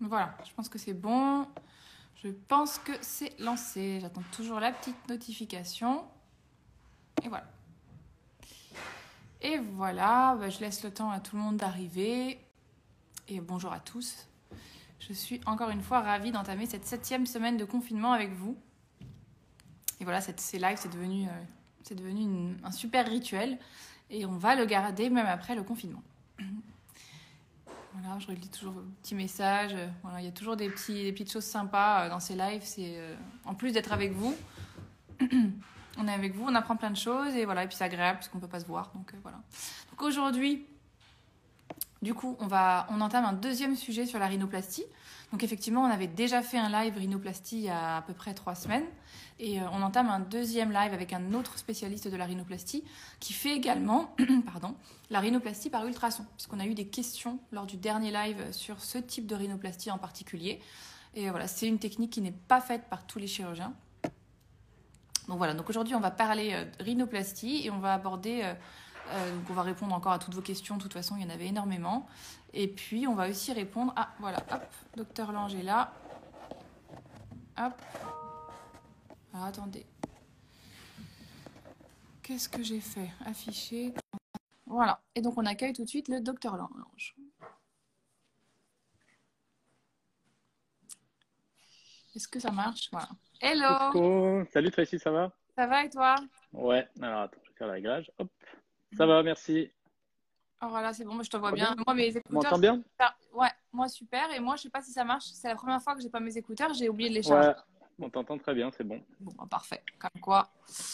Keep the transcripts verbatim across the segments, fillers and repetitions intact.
Voilà, je pense que c'est bon. Je pense que c'est lancé. J'attends toujours la petite notification. Et voilà. Et voilà, bah, je laisse le temps à tout le monde d'arriver. Et bonjour à tous. Je suis encore une fois ravie d'entamer cette septième semaine de confinement avec vous. Et voilà, cette, ces lives, c'est devenu, euh, c'est devenu une, un super rituel. Et on va le garder même après le confinement. Voilà, je relis toujours vos petits messages. Voilà, il y a toujours des, petits, des petites choses sympas dans ces lives. C'est, euh, en plus d'être avec vous, on est avec vous, on apprend plein de choses. Et voilà, et puis c'est agréable parce qu'on ne peut pas se voir. Donc euh, voilà. Donc aujourd'hui, du coup, on, va, on entame un deuxième sujet sur la rhinoplastie. Donc effectivement, on avait déjà fait un live rhinoplastie il y a à peu près trois semaines. Et euh, on entame un deuxième live avec un autre spécialiste de la rhinoplastie qui fait également pardon, la rhinoplastie par ultrason. Puisqu'on a eu des questions lors du dernier live sur ce type de rhinoplastie en particulier. Et euh, voilà, c'est une technique qui n'est pas faite par tous les chirurgiens. Donc voilà, donc aujourd'hui on va parler euh, de rhinoplastie et on va aborder... Euh, Euh, donc on va répondre encore à toutes vos questions. De toute façon, il y en avait énormément. Et puis, on va aussi répondre... Ah, voilà, hop, docteur Lange est là. Hop. Alors, attendez. Qu'est-ce que j'ai fait? Afficher. Voilà. Et donc, on accueille tout de suite le docteur Lange. Est-ce que ça marche? Voilà. Hello! Coucou, salut Tracy, ça va? Ça va et toi? Ouais, alors attends, je vais faire le réglage. Hop, ça va, merci. Oh, voilà, c'est bon, moi, je te vois Ça va bien. bien? Moi, mes Tu écouteurs... m'entends bien? Ah, ouais, moi, super. Et moi, je sais pas si ça marche. C'est la première fois que j'ai pas mes écouteurs. J'ai oublié de les charger. Ouais, on t'entend très bien, c'est bon. Bon, bah, parfait. Comme quoi.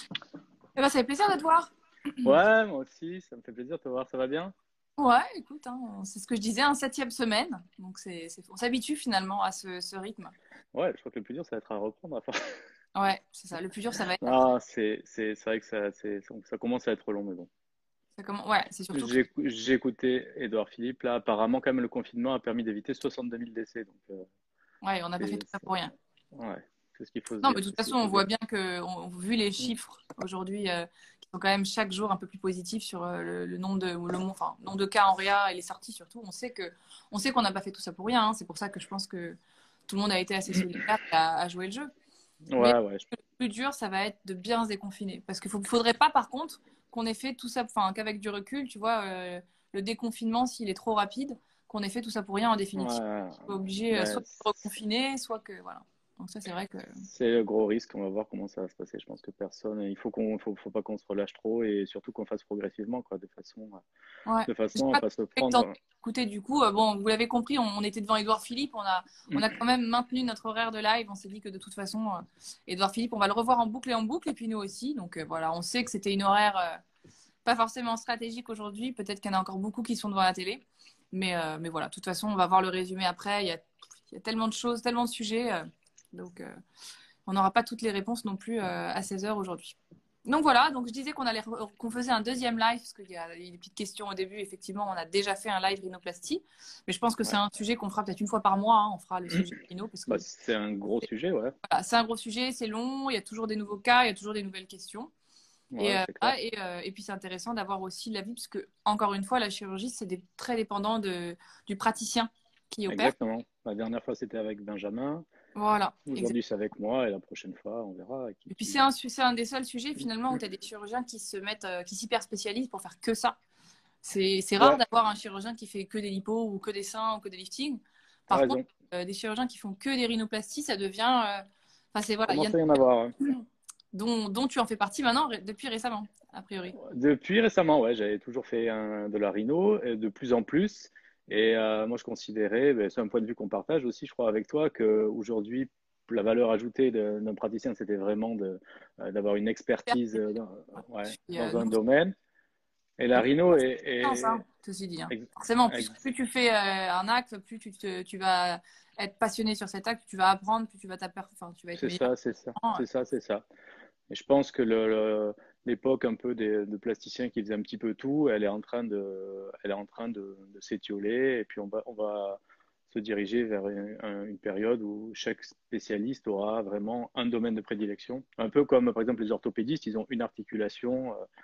Eh ben, ça fait plaisir de te voir. Ouais, moi aussi, ça me fait plaisir de te voir, ça va bien? Ouais, écoute, hein, c'est ce que je disais, un septième semaine. Donc, c'est, c'est, on s'habitue finalement à ce, ce rythme. Ouais, je crois que le plus dur, ça va être à reprendre. à force. Ouais, c'est ça. Le plus dur, ça va être après. Non, c'est, c'est, c'est vrai que ça, c'est, ça commence à être long, mais bon. Ça commence... Ouais, c'est surtout que. J'ai, j'ai écouté Édouard Philippe, là, apparemment, quand même, le confinement a permis d'éviter soixante-deux mille décès, donc euh, Ouais, on n'a pas fait c'est, tout ça c'est- pour rien. ouais, c'est ce qu'il faut se Non, mais dire, de toute c'est ce qu'il façon, faut on se voit dire. bien que, on, vu les Mm. chiffres aujourd'hui, euh, qui sont quand même chaque jour un peu plus positifs sur euh, le, le nombre de, le, enfin, nombre de cas en réa et les sorties surtout, on sait que, on sait qu'on n'a pas fait tout ça pour rien. Hein. C'est pour ça que je pense que tout le monde a été assez solidaire à, à jouer le jeu. Mais Ouais, ouais, je- le plus dur, ça va être de bien se déconfiner. Parce qu'il ne faudrait pas, par contre, qu'on ait fait tout ça, enfin, qu'avec du recul, tu vois, euh, le déconfinement, s'il est trop rapide, qu'on ait fait tout ça pour rien en définitive. ouais, On est obligé euh, soit ouais, de se reconfiner, soit que, voilà. Donc ça, c'est vrai que... c'est le gros risque. On va voir comment ça va se passer. Je pense que personne, il faut qu'on, faut, faut pas qu'on se relâche trop et surtout qu'on fasse progressivement, quoi, de façon, Ouais. de Je sais façon à pas pas se si vous en avez prendre. écouté du coup. Euh, bon, vous l'avez compris, on, on était devant Édouard Philippe. On a, on a quand même maintenu notre horaire de live. On s'est dit que de toute façon, euh, Édouard Philippe, on va le revoir en boucle et en boucle. Et puis nous aussi. Donc euh, voilà, on sait que c'était une horaire euh, pas forcément stratégique aujourd'hui. Peut-être qu'il y en a encore beaucoup qui sont devant la télé. Mais, euh, mais voilà, de toute façon, on va voir le résumé après. Il y a, il y a tellement de choses, tellement de sujets. euh, donc euh, on n'aura pas toutes les réponses non plus euh, à seize heures aujourd'hui. Donc voilà, donc je disais qu'on allait qu'on faisait un deuxième live parce qu'il y a eu des petites questions au début. Effectivement, on a déjà fait un live rhinoplastie, mais je pense que c'est Ouais. un sujet qu'on fera peut-être une fois par mois. Hein, on fera le sujet rhino parce que Bah, c'est un gros sujet, ouais. voilà, c'est un gros sujet, c'est long, il y a toujours des nouveaux cas, il y a toujours des nouvelles questions. Et, Ouais, euh, c'est clair. ah, et, euh, et puis c'est intéressant d'avoir aussi l'avis parce que encore une fois, la chirurgie c'est des, très dépendant de, du praticien qui opère. Exactement. La dernière fois, c'était avec Benjamin. Voilà, Aujourd'hui, exactement. c'est avec moi. Et la prochaine fois, on verra qui, Et puis c'est qui... un, c'est un des seuls sujets finalement où tu as des chirurgiens qui se mettent, euh, qui s'hyper spécialisent pour faire que ça. C'est c'est rare Ouais, d'avoir un chirurgien qui fait que des lipos ou que des seins ou que des liftings. t'as Par contre, raison. euh, des chirurgiens qui font que des rhinoplasties, ça devient. euh, Enfin, c'est voilà, il y en Commence à y en avoir. Ouais. a dont, dont tu en fais partie maintenant ré- depuis récemment, a priori. Depuis récemment, ouais, j'avais toujours fait un, de la rhino, et de plus en plus. Et euh, moi, je considérais, ben, c'est un point de vue qu'on partage aussi, je crois, avec toi, qu'aujourd'hui, la valeur ajoutée de- d'un praticien, c'était vraiment de, euh, d'avoir une expertise euh, dans, Je ouais, suis, euh, dans un non, domaine. Et la et puis, rhino est, c'est ça, est, ceci dit. Hein. ex- Forcément, plus, ex- plus tu fais euh, un acte, plus tu, te, tu vas être passionné sur cet acte, tu vas apprendre, plus tu vas, enfin, tu vas être c'est meilleur. ça, c'est ça, c'est ça, c'est ça. Et je pense que le, le- l'époque un peu des, de plasticiens qui faisaient un petit peu tout, elle est en train de, elle est en train de, de s'étioler. Et puis on va, on va se diriger vers une, un- une période où chaque spécialiste aura vraiment un domaine de prédilection. Un peu comme par exemple les orthopédistes, ils ont une articulation, euh,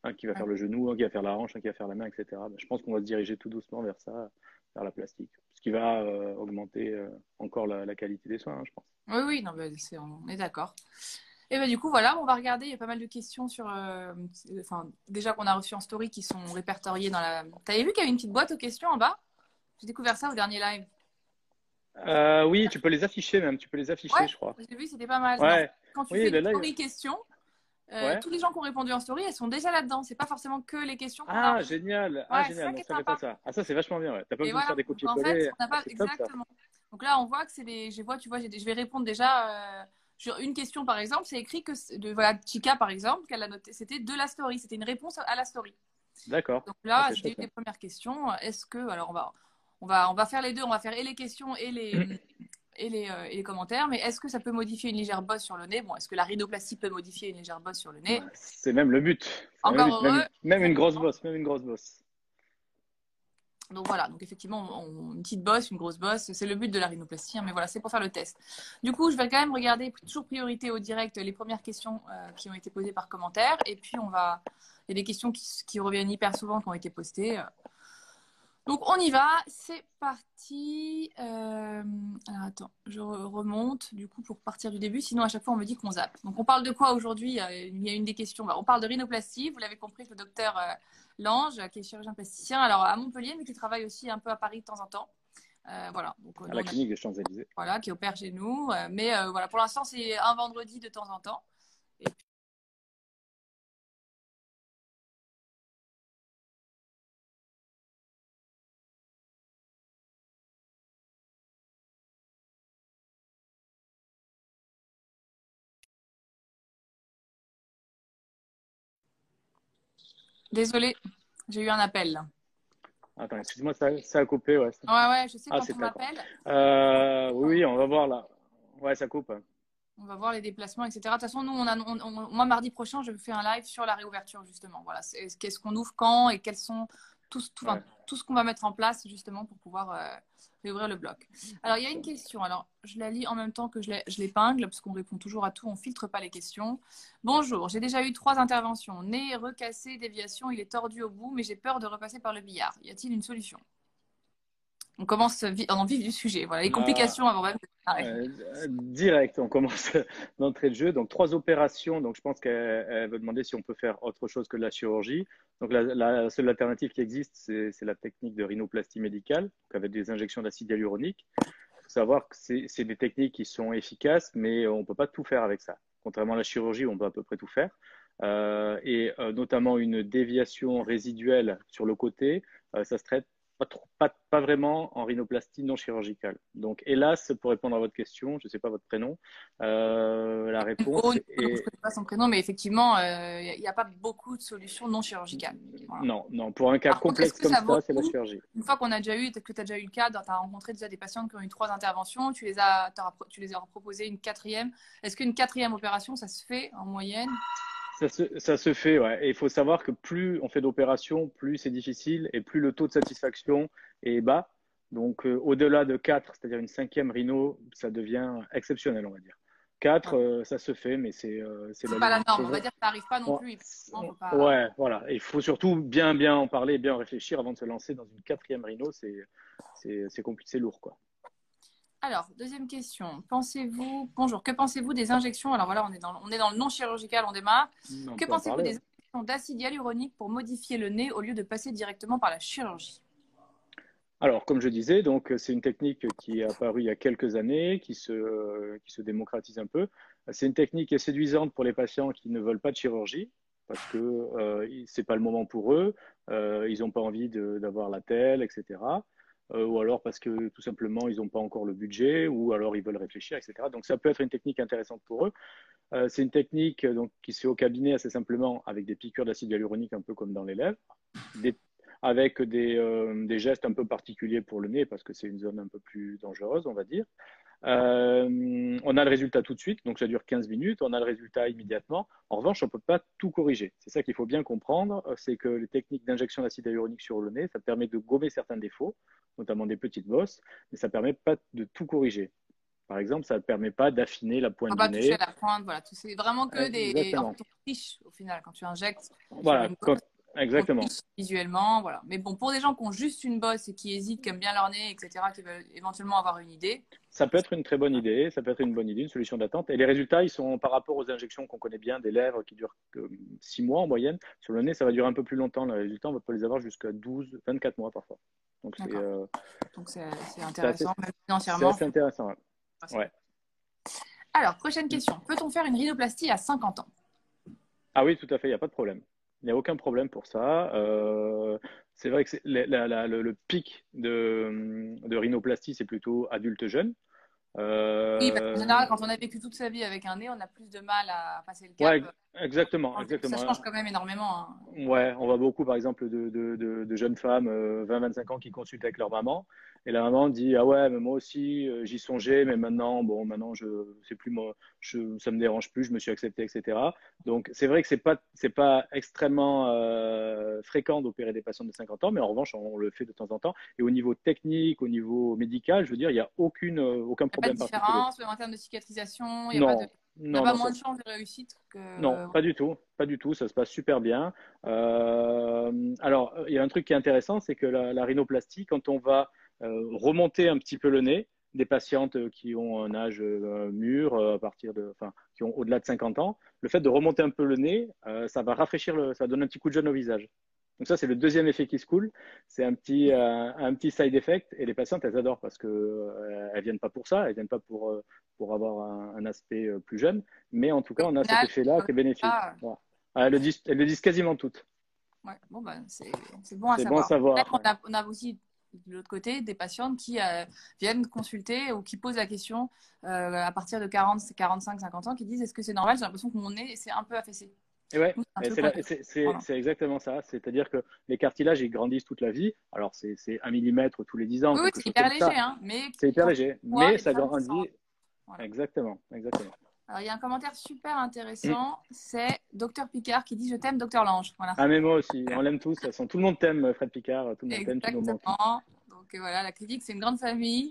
Un qui va Ouais. faire le genou, un qui va faire la hanche, un qui va faire la main, et cetera. Ben, je pense qu'on va se diriger tout doucement vers ça, vers la plastique. Ce qui va euh, augmenter euh, encore la, la qualité des soins, hein, je pense. Oui, oui, non, mais c'est- on est d'accord. Et ben du coup, voilà, on va regarder. Il y a pas mal de questions sur. euh, enfin, déjà qu'on a reçu en story qui sont répertoriées dans la. T'avais vu qu'il y avait une petite boîte aux questions en bas? J'ai découvert ça au dernier live. Euh, oui, tu peux les afficher même, tu peux les afficher, Ouais, je crois. j'ai vu, c'était pas mal. Mais en fait, Ouais, quand tu fais oui, une le live. story question, euh, Ouais. tous les gens qui ont répondu en story, elles sont déjà là-dedans. C'est pas forcément que les questions qu'on a. Ah, génial. Ah, Ouais, c'est génial. ça qui Non, est je savais pas sympa. ça. Ah, ça, c'est vachement bien. Ouais. T'as pas Et besoin de faire voilà. des Donc en fait, copier-coller. on n'a Ah, pas c'est top, ça. exactement. Donc là, on voit que c'est des. Je vois, tu vois, j'ai des- je vais répondre déjà. euh, Sur une question, par exemple, c'est écrit que c'est- de voilà Chica, par exemple, qu'elle a noté, c'était de la story, c'était une réponse à la story. D'accord. Donc Ah, là, c'est c'était chouette, une ça. des premières questions. Est-ce que, alors on va, on va, on va faire les deux, on va faire et les questions et les, et les, euh, et les commentaires. Mais est-ce que ça peut modifier une légère bosse sur le nez? Bon, est-ce que la rhinoplastie peut modifier une légère bosse sur le nez? C'est même le but. C'est même le Encore but. heureux, Même, même une grosse exactement. bosse. Même une grosse bosse. Donc voilà, donc effectivement, on- une petite bosse, une grosse bosse, c'est le but de la rhinoplastie, hein, mais voilà, c'est pour faire le test. Du coup, je vais quand même regarder, toujours priorité au direct, les premières questions euh, qui ont été posées par commentaire, et puis on va, il y a des questions qui, qui reviennent hyper souvent, qui ont été postées. Donc on y va, c'est parti. Euh, alors attends, je re- remonte du coup pour partir du début, sinon à chaque fois on me dit qu'on zappe. Donc on parle de quoi aujourd'hui? Euh, Il y a une des questions, bah, on parle de rhinoplastie, vous l'avez compris, avec le docteur euh, Lange, qui est chirurgien plasticien, alors à Montpellier, mais qui travaille aussi un peu à Paris de temps en temps. Euh, voilà, donc euh, À nous la on a, clinique des Champs-Élysées. voilà, qui opère chez nous, euh, mais euh, voilà, pour l'instant c'est un vendredi de temps en temps. Et puis, désolé, j'ai eu un appel. Là. Attends, excuse-moi, ça, ça a coupé. Ouais. Ouais, ouais, je sais Ah, quand c'est on pas grave. m'appelle. Euh, oui, oui, on va voir là. Ouais, ça coupe. On va voir les déplacements, et cetera. De toute façon, nous, on a, on- on- moi, mardi prochain, je fais un live sur la réouverture, justement. Voilà, c'est- qu'est-ce qu'on ouvre quand et quels sont tout, tout, enfin, Ouais. tout ce qu'on va mettre en place, justement, pour pouvoir euh, réouvrir le bloc. Alors, il y a une question. Alors, je la lis en même temps que je l'ai- je l'épingle, parce qu'on répond toujours à tout, on filtre pas les questions. Bonjour, j'ai déjà eu trois interventions. Nez recassé, déviation, il est tordu au bout, mais j'ai peur de repasser par le billard. Y a-t-il une solution? On commence vi- en vif du sujet. Voilà, les Ah, complications avant même de démarrer. Euh, direct, on commence d'entrée de jeu. Donc, trois opérations. Donc, je pense qu'elle elle veut demander si on peut faire autre chose que de la chirurgie. Donc, la, la seule alternative qui existe, c'est c'est la technique de rhinoplastie médicale, donc avec des injections d'acide hyaluronique. Il faut savoir que c'est c'est des techniques qui sont efficaces, mais on ne peut pas tout faire avec ça. Contrairement à la chirurgie, on peut à peu près tout faire. Euh, et euh, notamment une déviation résiduelle sur le côté, euh, ça se traite pas, trop, pas, pas vraiment en rhinoplastie non chirurgicale. Donc, hélas, pour répondre à votre question, je ne sais pas votre prénom, euh, la Oh, réponse du coup, donc je ne est connais pas son prénom, mais effectivement, il n'y a, a pas beaucoup de solutions non chirurgicales. Voilà. non, non. Pour un cas Par contre, est-ce complexe que comme ça vaut ça, le c'est la coup, chirurgie. une fois qu'on a déjà eu, que tu as déjà eu le cas, tu as rencontré déjà des patientes qui ont eu trois interventions, tu les as, tu les as proposé une quatrième. Est-ce qu'une quatrième opération, ça se fait en moyenne? Ça se, ça se fait, ouais. Et il faut savoir que plus on fait d'opérations, plus c'est difficile et plus le taux de satisfaction est bas. Donc, euh, au-delà de quatre, c'est-à-dire une cinquième rhino, ça devient exceptionnel, on va dire. Quatre, Ouais. euh, ça se fait, mais c'est euh, c'est C'est la pas la limite. norme, Faut on va vrai- dire que ça n'arrive pas non Ouais, plus. Et franchement, faut c'est- pas... ouais, voilà. Il faut surtout bien, bien en parler, bien réfléchir avant de se lancer dans une quatrième rhino. C'est c'est c'est compliqué, c'est lourd, quoi. Alors, deuxième question. Pensez-vous, bonjour, que pensez-vous des injections? Alors voilà, on est dans, on est dans le non chirurgical, on démarre. On Que peut en pensez-vous parler. des Ouais. injections d'acide hyaluronique pour modifier le nez au lieu de passer directement par la chirurgie? Alors, comme je disais, donc c'est une technique qui est apparue il y a quelques années, qui se, qui se démocratise un peu. C'est une technique qui est séduisante pour les patients qui ne veulent pas de chirurgie parce que euh, c'est pas le moment pour eux, euh, ils n'ont pas envie de- d'avoir la telle, et cetera. Euh, ou alors parce que tout simplement ils n'ont pas encore le budget, ou alors ils veulent réfléchir, et cetera. Donc ça peut être une technique intéressante pour eux. Euh, c'est une technique donc qui se fait au cabinet assez simplement avec des piqûres d'acide hyaluronique un peu comme dans les lèvres, des avec des, euh, des gestes un peu particuliers pour le nez parce que c'est une zone un peu plus dangereuse, on va dire. Euh, on a le résultat tout de suite, donc ça dure quinze minutes, on a le résultat immédiatement. En revanche, on ne peut pas tout corriger. C'est ça qu'il faut bien comprendre, c'est que les techniques d'injection d'acide hyaluronique sur le nez, ça permet de gommer certains défauts, notamment des petites bosses, mais ça ne permet pas de tout corriger. par exemple, ça ne permet pas d'affiner la On pointe va du pas toucher nez. à la pointe, voilà. C'est vraiment que des Exactement. orthotriches au final quand tu injectes sur Voilà, une quand- bosse. On exactement. triche visuellement, voilà. Mais bon, pour des gens qui ont juste une bosse et qui hésitent, qui aiment bien leur nez, et cetera, qui veulent éventuellement avoir une idée. Ça peut être une très bonne idée, ça peut être une bonne idée, une solution d'attente. Et les résultats, ils sont par rapport aux injections qu'on connaît bien, des lèvres qui durent que six mois en moyenne. Sur le nez, ça va durer un peu plus longtemps. Les résultats, on va pas les avoir jusqu'à douze, vingt-quatre mois parfois. Donc c'est D'accord. euh, Donc c'est c'est c'est assez, intéressant, même c'est financièrement. assez intéressant. Ouais. Ouais. Alors, prochaine question. Peut-on faire une rhinoplastie à cinquante ans? Ah oui, tout à fait, il n'y a pas de problème. Il n'y a aucun problème pour ça. Euh, c'est vrai que c'est- la- la- la- le, le pic de, de rhinoplastie, c'est plutôt adulte jeune. Oui, parce qu'en Euh, général, quand on a vécu toute sa vie avec un nez, on a plus de mal à passer le cap. ouais, exactement, Ça exactement. change quand même énormément, hein. Ouais, on voit beaucoup, par exemple, de, de, de, de jeunes femmes, euh, vingt vingt-cinq ans, qui consultent avec leur maman. Et la maman dit, ah ouais, mais moi aussi, euh, j'y songeais, mais maintenant, bon, maintenant, je, c'est plus moi, je, ça me dérange plus, je me suis accepté, et cetera. Donc, c'est vrai que c'est pas, c'est pas extrêmement euh, fréquent d'opérer des patients de cinquante ans, mais en revanche, on le fait de temps en temps. Et au niveau technique, au niveau médical, je veux dire, il n'y a aucune, euh, aucun Il n'y a pas problème de particulier. différence, même en termes de cicatrisation, il n'y a pas de... Non, On n'a non, pas non, ça, moins de chances de réussite non, que... pas du tout, pas du tout, ça se passe super bien. Euh, alors, il y a un truc qui est intéressant, c'est que la, la rhinoplastie, quand on va euh, remonter un petit peu le nez, des patientes qui ont un âge euh, mûr, euh, à partir de, enfin, qui ont au-delà de cinquante ans, le fait de remonter un peu le nez, euh, ça va rafraîchir le, ça donne un petit coup de jeune au visage. Donc ça, c'est le deuxième effet qui se coule. C'est un petit, euh, un petit side effect, et les patientes, elles adorent parce que euh, elles viennent pas pour ça, elles viennent pas pour euh, pour avoir un, un aspect euh, plus jeune, mais en tout cas, Au on a cet final, effet-là qui est bénéfique. ah, Voilà. Ah, elles, le disent, elles le disent quasiment toutes. ouais, bon, bah, c'est c'est bon à C'est bon à savoir. Là, savoir. on Ouais. a, on a aussi de l'autre côté des patientes qui euh, viennent consulter ou qui posent la question euh, à partir de quarante, quarante-cinq, cinquante ans, qui disent est-ce que c'est normal? J'ai l'impression que mon nez c'est un peu affaissé. Et ouais, Nous, c'est un et truc c'est, qu'on la- est... c'est, c'est, voilà. c'est exactement ça. C'est-à-dire que les cartilages, ils grandissent toute la vie. Alors, c'est, c'est un millimètre tous les dix ans, Oui, oui, quelque c'est chose hyper comme léger, ça. hein, mais C'est hyper quand léger, on voit, il mais y a des ça femmes qui s'en... grandit. Voilà. Exactement, exactement. Alors, il y a un commentaire super Mm. intéressant, c'est Docteur Picard qui dit je t'aime, Docteur Lange. Voilà. Ah, mais moi aussi, on l'aime tous. De toute façon, tout le monde t'aime, Fred Picard. Tout le monde t'aime, tu nous manques. Exactement. Donc euh, voilà, la clinique, c'est une grande famille.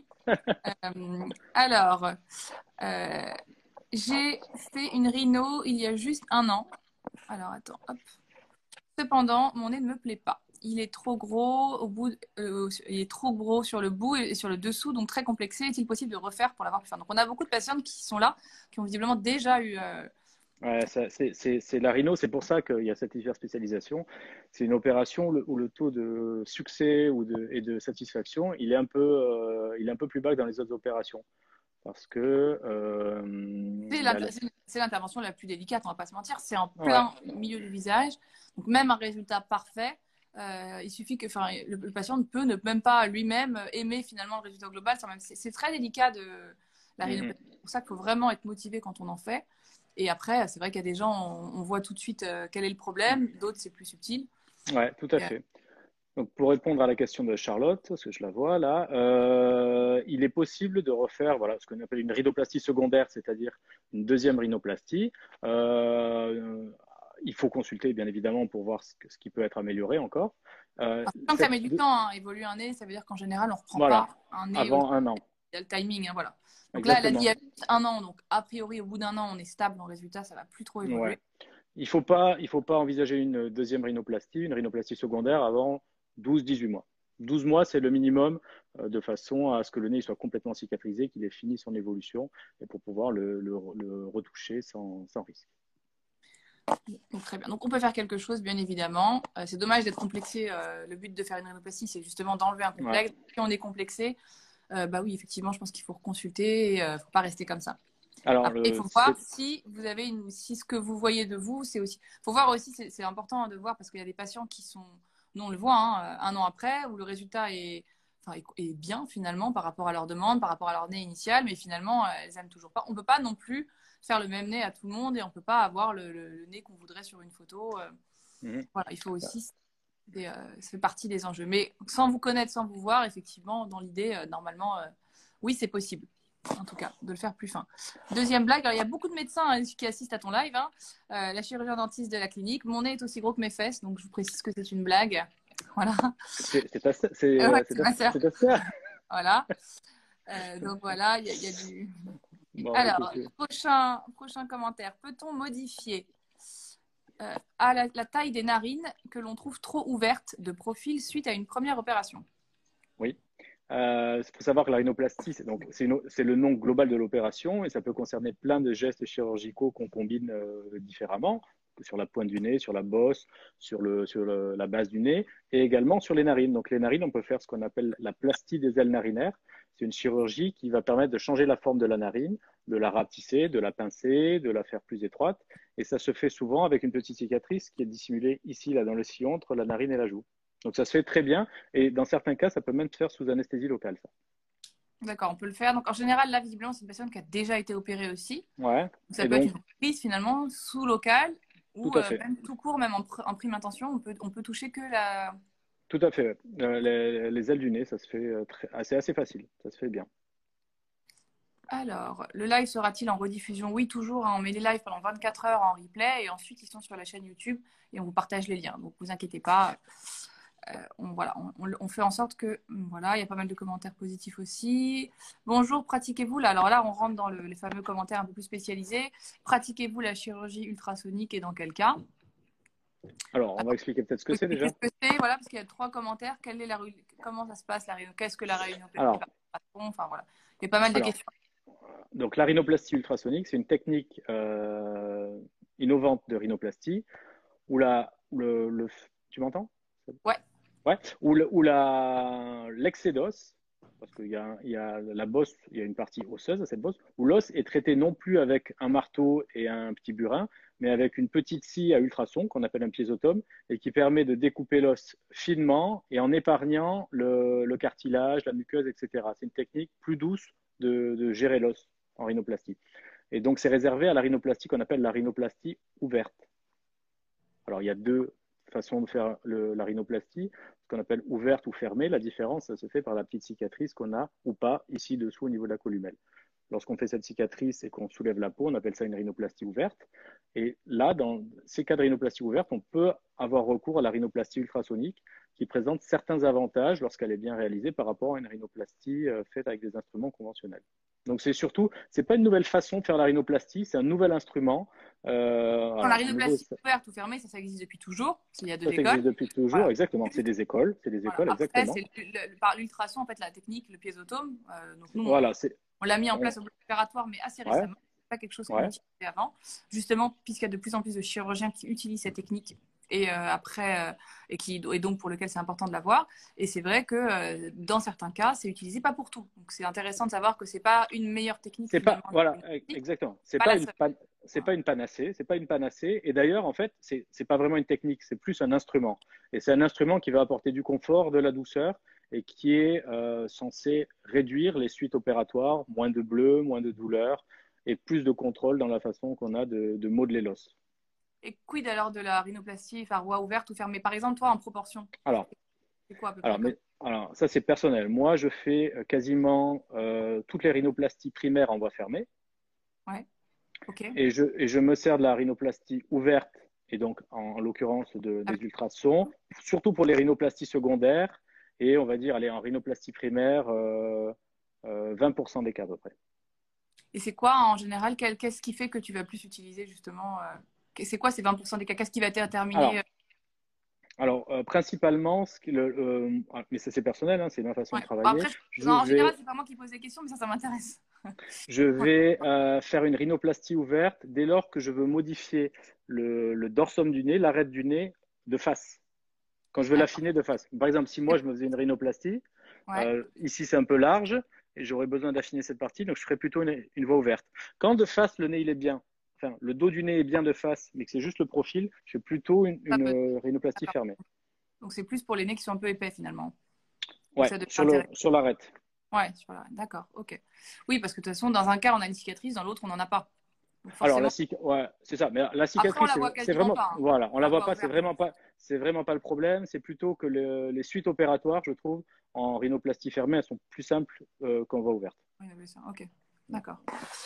Euh, alors, euh, j'ai fait une rhino il y a juste un an. Alors, attends, hop. Cependant, mon nez ne me plaît pas. Il est trop gros au bout, de- euh, il est trop gros sur le bout et sur le dessous, donc très complexé. Est-il possible de refaire pour l'avoir plus fin? Donc, on a beaucoup de patientes qui sont là, qui ont visiblement déjà eu. euh, Ouais, ça, c'est, c'est, c'est la rhino, c'est pour ça qu'il y a cette hyperspécialisation. C'est une opération le- où le taux de succès ou de, et de satisfaction, il est un peu, euh, il est un peu plus bas que dans les autres opérations. Parce que, euh, C'est bah, l'inter- c'est- c'est l'intervention la plus délicate, on va pas se mentir. C'est en ouais, plein milieu du visage. Donc, même un résultat parfait, euh, il suffit que enfin, le, le patient ne peut ne même pas lui-même aimer finalement le résultat global. Sans même- C'est c'est très délicat de la mhm, rhinoplastie. C'est pour ça qu'il faut vraiment être motivé quand on en fait. Et après, c'est vrai qu'il y a des gens, on, on voit tout de suite euh, quel est le problème. D'autres, c'est plus subtil. ouais, tout à Et, euh, fait. Donc, pour répondre à la question de Charlotte, parce que je la vois là, euh, il est possible de refaire, voilà, ce qu'on appelle une rhinoplastie secondaire, c'est-à-dire une deuxième rhinoplastie. Euh, il faut consulter, bien évidemment, pour voir ce, que- ce qui peut être amélioré encore. Euh, Tant que ça cette, met du temps à évoluer un nez, ça veut dire qu'en général, on ne reprend voilà, pas un nez au avant un an, il y a le timing, hein, voilà. Donc là, elle a dit il y exactement. a juste un an, donc a priori, au bout d'un an, on est stable en résultat, ça va plus trop Ouais. évoluer. Il faut pas, il faut pas envisager une deuxième rhinoplastie, une rhinoplastie secondaire avant douze dix-huit mois. douze mois, c'est le minimum, euh, de façon à ce que le nez soit complètement cicatrisé, qu'il ait fini son évolution, et pour pouvoir le, le, le retoucher sans, sans risque. Donc très bien. Donc on peut faire quelque chose, bien évidemment. Euh, c'est dommage d'être complexé. Euh, le but de faire une rhinoplastie, c'est justement d'enlever un Ouais. complexe. Si on est complexé, euh, bah oui, effectivement, je pense qu'il faut reconsulter et euh, faut pas rester comme ça. Alors, Après, il le, faut voir c'est, si vous avez une, si ce que vous voyez de vous, c'est aussi. Faut voir aussi, c'est c'est important hein, de voir parce qu'il y a des patients qui sont, nous on le voit, hein, un an après, où le résultat est, enfin, est, est bien finalement par rapport à leur demande, par rapport à leur nez initial, mais finalement euh, elles aiment toujours pas. On peut pas non plus faire le même nez à tout le monde et on peut pas avoir le, le, le nez qu'on voudrait sur une photo. euh. mhm. Voilà, il faut aussi. Des, euh, ça fait partie des enjeux. Mais sans vous connaître, sans vous voir, effectivement, dans l'idée, euh, normalement, euh, oui, c'est possible. En tout cas, de le faire plus fin. Deuxième blague, alors il y a beaucoup de médecins hein, qui assistent à ton live. Hein. Euh, la chirurgien dentiste de la clinique. Mon nez est aussi gros que mes fesses, donc je vous précise que c'est une blague. Voilà. C'est, c'est ta, c'est, Euh, ouais, c'est c'est ta, ma sœur. c'est ta sœur. Voilà. Euh, donc voilà, il y, a- il y a du. Bon, Alors, écoutez. prochain, prochain commentaire. Peut-on modifier euh, à la, la taille des narines que l'on trouve trop ouvertes de profil suite à une première opération? Oui. Euh, il faut savoir que la rhinoplastie, c'est donc c'est une- c'est le nom global de l'opération et ça peut concerner plein de gestes chirurgicaux qu'on combine euh, différemment sur la pointe du nez, sur la bosse, sur le sur le- la base du nez et également sur les narines. Donc les narines, on peut faire ce qu'on appelle la plastie des ailes narinaires. C'est une chirurgie qui va permettre de changer la forme de la narine, de la rapetisser, de la pincer, de la faire plus étroite et ça se fait souvent avec une petite cicatrice qui est dissimulée ici là dans le sillon entre la narine et la joue. Donc ça se fait très bien et dans certains cas, ça peut même se faire sous anesthésie locale, ça. D'accord, on peut le faire. Donc en général, là, visiblement, c'est une personne qui a déjà été opérée aussi. Ouais. Donc, ça Et peut être donc, une prise finalement sous local tout ou à euh, fait. même tout court, même en, pr- en prime intention, on peut, on peut toucher que la. Tout à fait. Euh, les, les ailes du nez, ça se fait euh, très, assez, assez facile. Ça se fait bien. Alors, le live sera-t-il en rediffusion? Oui, toujours, hein. On met les lives pendant vingt-quatre heures en replay et ensuite ils sont sur la chaîne YouTube et on vous partage les liens. Donc, vous inquiétez pas. Euh, on, voilà, on, on fait en sorte que, voilà, il y a pas mal de commentaires positifs aussi. Bonjour, pratiquez-vous là. Alors là, on rentre dans le, les fameux commentaires un peu plus spécialisés. Pratiquez-vous la chirurgie ultrasonique et dans quel cas? Alors, on va expliquer peut-être ce que c'est Expliquer déjà. ce que c'est, voilà, parce qu'il y a trois commentaires. Quelle est la, comment ça se passe la réunion? Qu'est-ce que la rhinoplastie? Alors, Enfin voilà, il y a pas mal de alors, questions. donc la rhinoplastie ultrasonique, c'est une technique euh, innovante de rhinoplastie où la, où le, le- tu m'entends? Ouais, Ouais, où le, où la, l'excès d'os, parce qu'il y a, il y a la bosse, il y a une partie osseuse à cette bosse, où l'os est traité non plus avec un marteau et un petit burin, mais avec une petite scie à ultrasons qu'on appelle un piézotome et qui permet de découper l'os finement et en épargnant le, le cartilage, la muqueuse, et cetera. C'est une technique plus douce de, de gérer l'os en rhinoplastie. Et donc, c'est réservé à la rhinoplastie qu'on appelle la rhinoplastie ouverte. Alors, il y a deux façons de faire le, la rhinoplastie, ce qu'on appelle ouverte ou fermée. La différence, ça se fait par la petite cicatrice qu'on a ou pas ici dessous au niveau de la columelle. Lorsqu'on fait cette cicatrice et qu'on soulève la peau, on appelle ça une rhinoplastie ouverte. Et là, dans ces cas de rhinoplastie ouverte, on peut avoir recours à la rhinoplastie ultrasonique qui présente certains avantages lorsqu'elle est bien réalisée par rapport à une rhinoplastie euh, faite avec des instruments conventionnels. Donc c'est surtout, c'est pas une nouvelle façon de faire la rhinoplastie, c'est un nouvel instrument. Euh, quand la alors, nouveau, rhinoplastie ouverte ou fermée, ça, ça existe depuis toujours. Il y a deux ça écoles. existe depuis toujours, Voilà. exactement. C'est des écoles, c'est des Voilà. écoles, Après, exactement. c'est le- le- par l'ultrason, en fait, la technique, le piézotome. Euh, donc nous, on, Voilà, c'est, on l'a mis en on, place au bloc opératoire, mais assez ouais, récemment. C'est pas quelque chose qu'on ouais. utilisait avant, justement, puisqu'il y a de plus en plus de chirurgiens qui utilisent cette technique et euh, après euh, et qui et donc pour lequel c'est important de l'avoir. Et c'est vrai que euh, dans certains cas, c'est utilisé pas pour tout. Donc c'est intéressant de savoir que c'est pas une meilleure technique C'est pas, finalement. voilà, exactement. C'est Pas pas la une, seule. pan- c'est Voilà. pas une panacée, c'est pas une panacée. Et d'ailleurs, en fait, c'est, c'est pas vraiment une technique, c'est plus un instrument. Et c'est un instrument qui va apporter du confort, de la douceur, et qui est euh, censé réduire les suites opératoires, moins de bleu, moins de douleur, et plus de contrôle dans la façon qu'on a de, de modeler l'os. Et quid alors de la rhinoplastie, faroua ouverte ou fermée? Par exemple, toi, en proportion, Alors, c'est quoi à peu alors, près comme. mais, alors, ça c'est personnel. Moi, je fais euh, quasiment euh, toutes les rhinoplasties primaires en voie fermée. Ouais, ok. Et je, et je me sers de la rhinoplastie ouverte, et donc en, en l'occurrence de, des Avec- ultrasons, surtout pour les rhinoplasties secondaires, et on va dire, allez, en rhinoplastie primaire, euh, euh, vingt pour cent des cas à peu près. Et c'est quoi en général, quel- qu'est-ce qui fait que tu vas plus utiliser justement euh, c'est quoi ces vingt pour cent des cas? Qu'est-ce qui va déterminer euh, Alors, alors euh, principalement, ce qui, le, euh, ah, mais ça c'est personnel, hein, c'est ma façon ouais. de Bon, travailler, après, je- je non, en général, vais, c'est pas moi qui pose des questions, mais ça, ça m'intéresse. je vais euh, faire une rhinoplastie ouverte dès lors que je veux modifier le, le dorsum du nez, l'arête du nez de face. Quand je veux D'accord. l'affiner de face. Par exemple, si moi je me faisais une rhinoplastie, Ouais. euh, ici c'est un peu large et j'aurais besoin d'affiner cette partie, donc je ferais plutôt une, une voie ouverte. Quand de face le nez il est bien, enfin le dos du nez est bien de face, mais que c'est juste le profil, je fais plutôt une, Ça une peut- euh, rhinoplastie d'accord. fermée. Donc c'est plus pour les nez qui sont un peu épais finalement, où Ouais, ça devient sur le intéressant. sur l'arête. Ouais, sur la- d'accord, ok. Oui, parce que de toute façon, dans un cas, on a une cicatrice, dans l'autre, on n'en a pas. Donc Alors la forcément. cic- ouais, c'est ça. Mais la Après, on cicatrice, la c'est voit c'est quasiment vraiment, pas, hein. voilà, on la La voit voit pas. C'est ouverte. vraiment pas, c'est vraiment pas le problème. C'est plutôt que le- les suites opératoires, je trouve, en rhinoplastie fermée, elles sont plus simples euh, qu'en voie ouverte. Oui, on a vu ça. Ok, d'accord.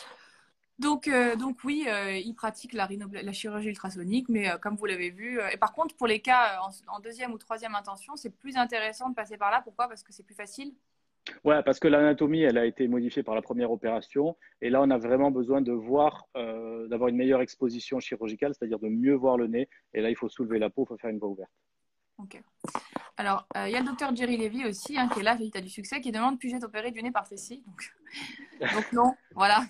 Donc, euh, donc oui, euh, ils pratiquent la, rhinopla- la chirurgie ultrasonique, mais euh, comme vous l'avez vu, euh, et par contre, pour les cas euh, en, en deuxième ou troisième intention, c'est plus intéressant de passer par là. Pourquoi? Parce que c'est plus facile. Ouais, parce que l'anatomie, elle a été modifiée par la première opération. Et là, on a vraiment besoin de voir, euh, d'avoir une meilleure exposition chirurgicale, c'est-à-dire de mieux voir le nez. Et là, il faut soulever la peau, il faut faire une voie ouverte. Ok. Alors, il euh, y a le docteur Jerry Levy aussi, hein, qui est là, qui a du succès, qui demande puis-je être opéré du nez par Tessie. Donc, donc non, voilà.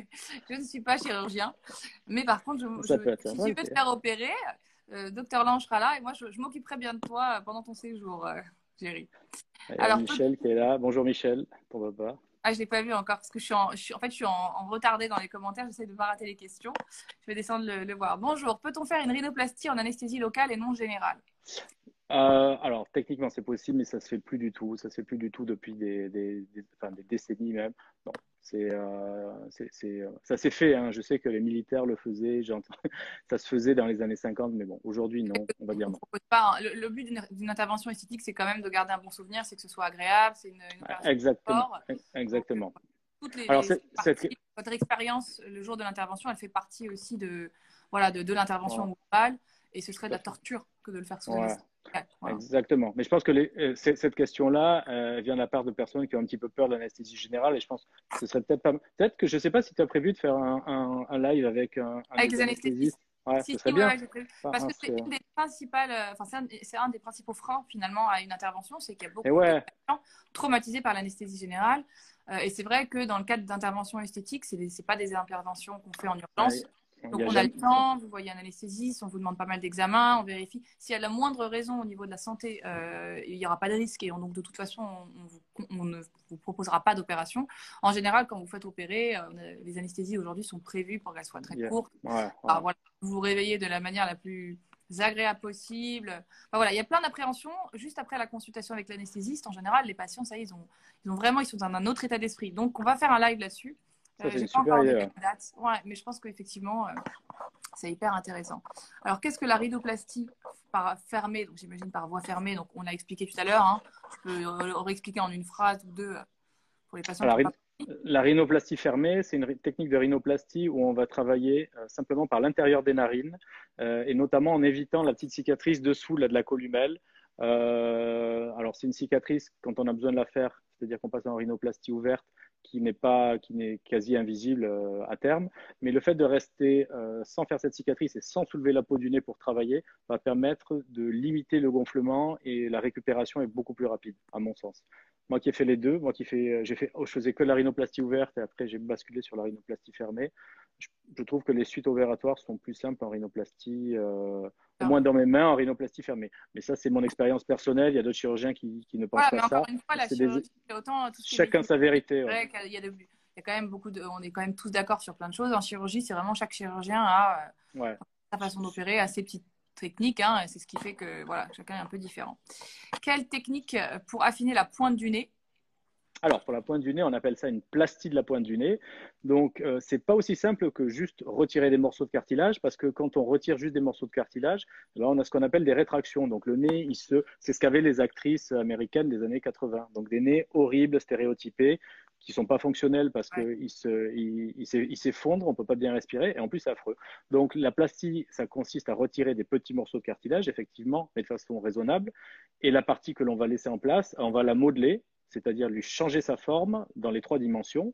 Je ne suis pas chirurgien. Mais par contre, je, Ça je, peut être si sympa, tu ok. veux te faire opérer, euh, docteur Lange sera là et moi, je, je m'occuperai bien de toi pendant ton séjour, euh, Jerry. Il y a Alors, toi, Michel qui est là. Bonjour Michel, ton papa. ah, je ne l'ai pas vu encore parce que je suis en, je suis, en fait, je suis en, en retardé dans les commentaires. J'essaie de ne pas rater les questions. Je vais descendre le, le voir. Bonjour, peut-on faire une rhinoplastie en anesthésie locale et non générale? Euh, alors, techniquement, c'est possible, mais ça se fait plus du tout. Ça se fait plus du tout depuis des, des, des, enfin, des décennies même. Non, c'est, euh, c'est, c'est, euh, ça s'est fait. Hein. Je sais que les militaires le faisaient. J'entends, ça se faisait dans les années cinquante, mais bon, aujourd'hui, non. On va dire On non. propose pas, hein. le, le, but d'une intervention esthétique, c'est quand même de garder un bon souvenir, c'est que ce soit agréable, c'est une, une opération de Exactement, sport. Donc, euh, exactement. toutes les, Alors, les c'est, cette... parties, votre expérience le jour de l'intervention, elle fait partie aussi de, voilà, de, de l'intervention ouais, globale. Et ce serait tout de à la fait. torture que de le faire sous Ouais. anesthésie. Voilà. Exactement. Mais je pense que les, euh, cette question-là euh, vient de la part de personnes qui ont un petit peu peur de l'anesthésie générale. Et je pense que ce serait peut-être pas. Peut-être que je ne sais pas si tu as prévu de faire un, un, un live avec un, un Avec des les anesthésistes. anesthésistes. Ouais, Si, ce si, serait ouais, bien. ouais, j'ai prévu. Parce que Parce c'est que... une des principales, euh, enfin, c'est un, c'est un des principaux freins finalement à une intervention, c'est qu'il y a Et beaucoup de ouais, patients traumatisés par l'anesthésie générale. Euh, et c'est vrai que dans le cadre d'interventions esthétiques, ce n'est pas des interventions qu'on fait en ouais, urgence. il Donc y a on a jamais. le temps, vous voyez un anesthésiste, on vous demande pas mal d'examens, on vérifie. S'il y a la moindre raison au niveau de la santé, euh, il n'y aura pas de risque et on, donc de toute façon, on, on, vous, on ne vous proposera pas d'opération. En général, quand vous faites opérer, euh, les anesthésies aujourd'hui sont prévues pour qu'elles soient très Il y a- courtes. Ouais, Alors, ouais. voilà, vous vous réveillez de la manière la plus agréable possible. Enfin, voilà, il y a plein d'appréhensions. Juste après la consultation avec l'anesthésiste, en général, les patients, ça, ils ont, ils ont vraiment, ils sont dans un autre état d'esprit. Donc, on va faire un live là-dessus. Ça, Euh, c'est j'ai une pas super encore idée. donné Ouais. de date. Ouais, mais je pense qu'effectivement, euh, c'est hyper intéressant. Alors, qu'est-ce que la rhinoplastie par fermée, donc j'imagine par voie fermée, donc on l'a expliqué tout à l'heure. Hein. Je peux le réexpliquer en une phrase ou deux pour les patients qui Alors, n'ont pas. la rhinoplastie fermée, c'est une technique de rhinoplastie où on va travailler euh, simplement par l'intérieur des narines euh, et notamment en évitant la petite cicatrice dessous là, de la columelle. Euh, alors, c'est une cicatrice quand on a besoin de la faire, c'est-à-dire qu'on passe en rhinoplastie ouverte qui n'est pas, qui n'est quasi invisible euh, à terme. Mais le fait de rester euh, sans faire cette cicatrice et sans soulever la peau du nez pour travailler va permettre de limiter le gonflement et la récupération est beaucoup plus rapide, à mon sens. Moi qui ai fait les deux, moi qui fais, j'ai fait, je faisais que la rhinoplastie ouverte et après j'ai basculé sur la rhinoplastie fermée. Je, je trouve que les suites opératoires sont plus simples en rhinoplastie, euh, au moins dans mes mains, en rhinoplastie fermée. Mais ça, c'est mon expérience personnelle. Il y a d'autres chirurgiens qui, qui ne pensent Voilà, pas mais encore ça. une fois, la C'est des, chirurgie, c'est autant tout ce qui est chacun médecine. sa vérité. C'est Ouais. vrai qu'il y a, de, il y a quand même beaucoup de, on est quand même tous d'accord sur plein de choses. En chirurgie, c'est vraiment chaque chirurgien a euh, Ouais. sa façon d'opérer, a ses petites techniques, hein, et c'est ce qui fait que voilà, chacun est un peu différent. Quelle technique pour affiner la pointe du nez? Alors, pour la pointe du nez, on appelle ça une plastie de la pointe du nez. Donc, euh, c'est pas aussi simple que juste retirer des morceaux de cartilage, parce que quand on retire juste des morceaux de cartilage, là, on a ce qu'on appelle des rétractions. Donc, le nez, il se, c'est ce qu'avaient les actrices américaines des années quatre-vingts. Donc, des nez horribles, stéréotypés, qui sont pas fonctionnels parce Ouais. qu'ils se, ils, ils s'effondrent, on peut pas bien respirer, et en plus, c'est affreux. Donc, la plastie, ça consiste à retirer des petits morceaux de cartilage, effectivement, mais de façon raisonnable. Et la partie que l'on va laisser en place, on va la modeler, c'est-à-dire lui changer sa forme dans les trois dimensions,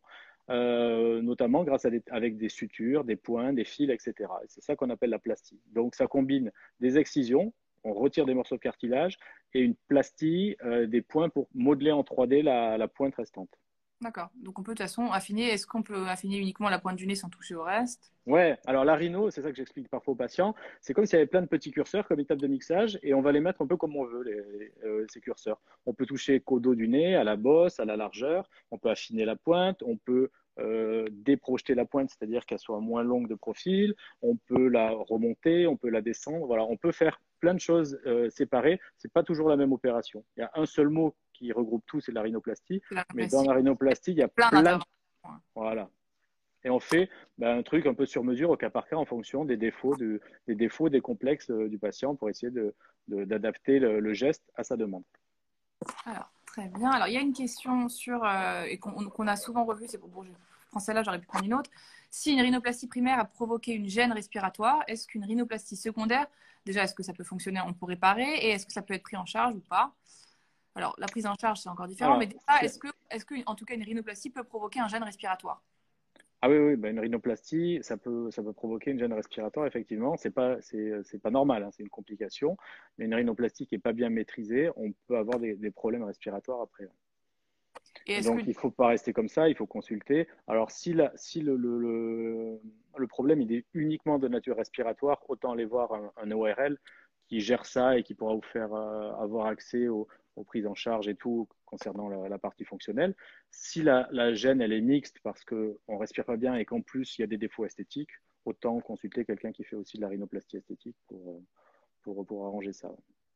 euh, notamment grâce à des, avec des sutures, des points, des fils, et cetera. Et c'est ça qu'on appelle la plastie. Donc ça combine des excisions, on retire des morceaux de cartilage, et une plastie, euh, des points pour modeler en trois D la, la pointe restante. D'accord. Donc on peut de toute façon affiner. Est-ce qu'on peut affiner uniquement la pointe du nez sans toucher au reste? Ouais, alors la rhino, c'est ça que j'explique parfois aux patients, c'est comme s'il y avait plein de petits curseurs comme étape de mixage et on va les mettre un peu comme on veut, les, euh, ces curseurs. On peut toucher qu'au dos du nez, à la bosse, à la largeur, on peut affiner la pointe, on peut euh, déprojeter la pointe, c'est-à-dire qu'elle soit moins longue de profil, on peut la remonter, on peut la descendre, voilà, on peut faire plein de choses euh, séparées, c'est pas toujours la même opération. Il y a un seul mot qui regroupe tout, c'est la rhinoplastie, La mais dans plastique. la rhinoplastie, il y a Plein plein de... d'interventions. Voilà. Et on fait ben, un truc un peu sur mesure au cas par cas en fonction des défauts, de, des défauts, des complexes euh, du patient pour essayer de, de, d'adapter le, le geste à sa demande. Alors, très bien. Alors, il y a une question sur, euh, et qu'on qu'on a souvent revue, c'est pour, bon, je prends celle-là, j'aurais pu prendre une autre. Si une rhinoplastie primaire a provoqué une gêne respiratoire, est-ce qu'une rhinoplastie secondaire, déjà, est-ce que ça peut fonctionner, on peut réparer, et est-ce que ça peut être pris en charge ou pas? Alors, la prise en charge, c'est encore différent, mais Alors, déjà, c'est- est-ce que, est-ce que, en tout cas, une rhinoplastie peut provoquer un gêne respiratoire? ah oui, oui, bah, une rhinoplastie, ça peut, ça peut provoquer une gêne respiratoire, effectivement. C'est pas, c'est, c'est pas normal, hein, c'est une complication. Mais une rhinoplastie qui est pas bien maîtrisée, on peut avoir des, des problèmes respiratoires après. Et est-ce que, Donc, il faut pas rester comme ça, il faut consulter. Alors, si, la, si le, le, le, le problème il est uniquement de nature respiratoire, autant aller voir un, un O R L qui gère ça et qui pourra vous faire euh, avoir accès aux, aux prises en charge et tout concernant la, la partie fonctionnelle. Si la, la gêne elle est mixte parce qu'on ne respire pas bien et qu'en plus il y a des défauts esthétiques, autant consulter quelqu'un qui fait aussi de la rhinoplastie esthétique pour, pour, pour arranger ça.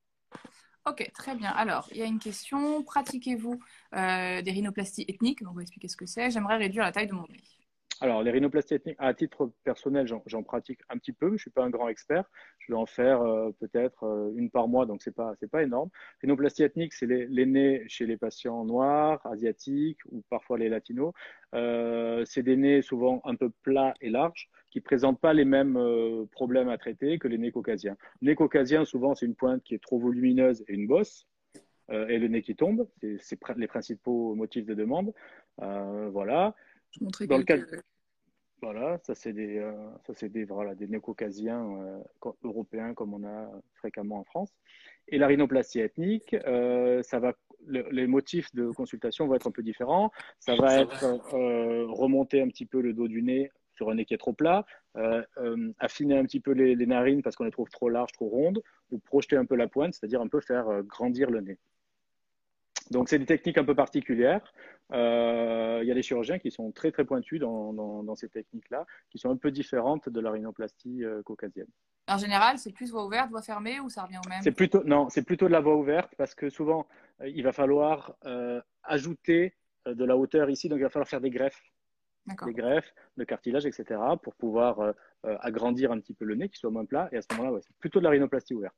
ok, très bien. Alors, il y a une question. Pratiquez-vous euh, des rhinoplasties ethniques? Donc, on va expliquer ce que c'est. J'aimerais réduire la taille de mon nez. Alors, les rhinoplasties ethniques, à titre personnel, j'en pratique un petit peu, mais je ne suis pas un grand expert. Je vais en faire euh, peut-être euh, une par mois, donc ce n'est pas, c'est pas énorme. Rhinoplastie ethnique, c'est les, les nez chez les patients noirs, asiatiques ou parfois les latinos. Euh, c'est des nez souvent un peu plats et larges qui ne présentent pas les mêmes euh, problèmes à traiter que les nez caucasiens. Le nez caucasien, souvent, c'est une pointe qui est trop volumineuse et une bosse. Euh, et le nez qui tombe, c'est les principaux motifs de demande. Euh, voilà. Je vais montrer Dans le cas, quelques. voilà, ça c'est des, euh, ça c'est des, voilà, des néo-caucasiens euh, européens comme on a fréquemment en France. Et la rhinoplastie ethnique, euh, ça va, le, les motifs de consultation vont être un peu différents. Ça va être euh, remonter un petit peu le dos du nez sur un nez qui est trop plat, euh, euh, affiner un petit peu les, les narines parce qu'on les trouve trop larges, trop rondes, ou projeter un peu la pointe, c'est-à-dire un peu faire euh, grandir le nez. Donc, c'est des techniques un peu particulières. Euh, il y a des chirurgiens qui sont très, très pointus dans, dans, dans ces techniques-là, qui sont un peu différentes de la rhinoplastie euh, caucasienne. En général, c'est plus voie ouverte, voie fermée ou ça revient au même? C'est plutôt, non, c'est plutôt de la voie ouverte parce que souvent, euh, il va falloir euh, ajouter euh, de la hauteur ici. Donc, il va falloir faire des greffes, D'accord. des greffes de cartilage, et cetera, pour pouvoir euh, euh, agrandir un petit peu le nez, qui soit moins plat. Et à ce moment-là, ouais, c'est plutôt de la rhinoplastie ouverte.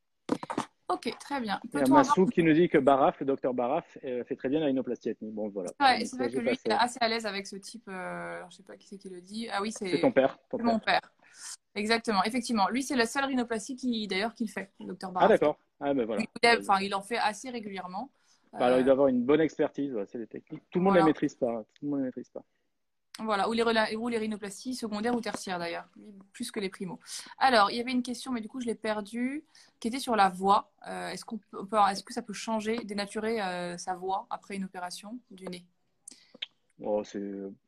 Ok, très bien. Il y a Peut-on avoir. Massou qui nous dit que Baraf, le docteur Baraf, euh, fait très bien la rhinoplastie ethnique. Bon, voilà, le Ouais, c'est vrai message que est lui, il est passé. assez à l'aise avec ce type. Euh, alors, je sais pas qui c'est qui le dit. Ah oui, C'est ton c'est père, ton c'est mon père. père. Exactement. Effectivement, lui, c'est la seule rhinoplastie qui, d'ailleurs, qu'il fait, le docteur Ah, Baraf. d'accord. Ah, ben Il, voilà. enfin, il en fait assez régulièrement. Bah, alors, il Euh, doit avoir une bonne expertise. Ouais, c'est des techniques. Tout le monde ne les voilà. maîtrise pas. Tout le monde ne les maîtrise pas. Voilà, ou les, rela- ou les rhinoplasties secondaires ou tertiaires d'ailleurs, plus que les primos. Alors, il y avait une question, mais du coup, je l'ai perdue, qui était sur la voix. Euh, est-ce qu'on peut, est-ce que ça peut changer, dénaturer euh, sa voix après une opération du nez? Oh, c'est,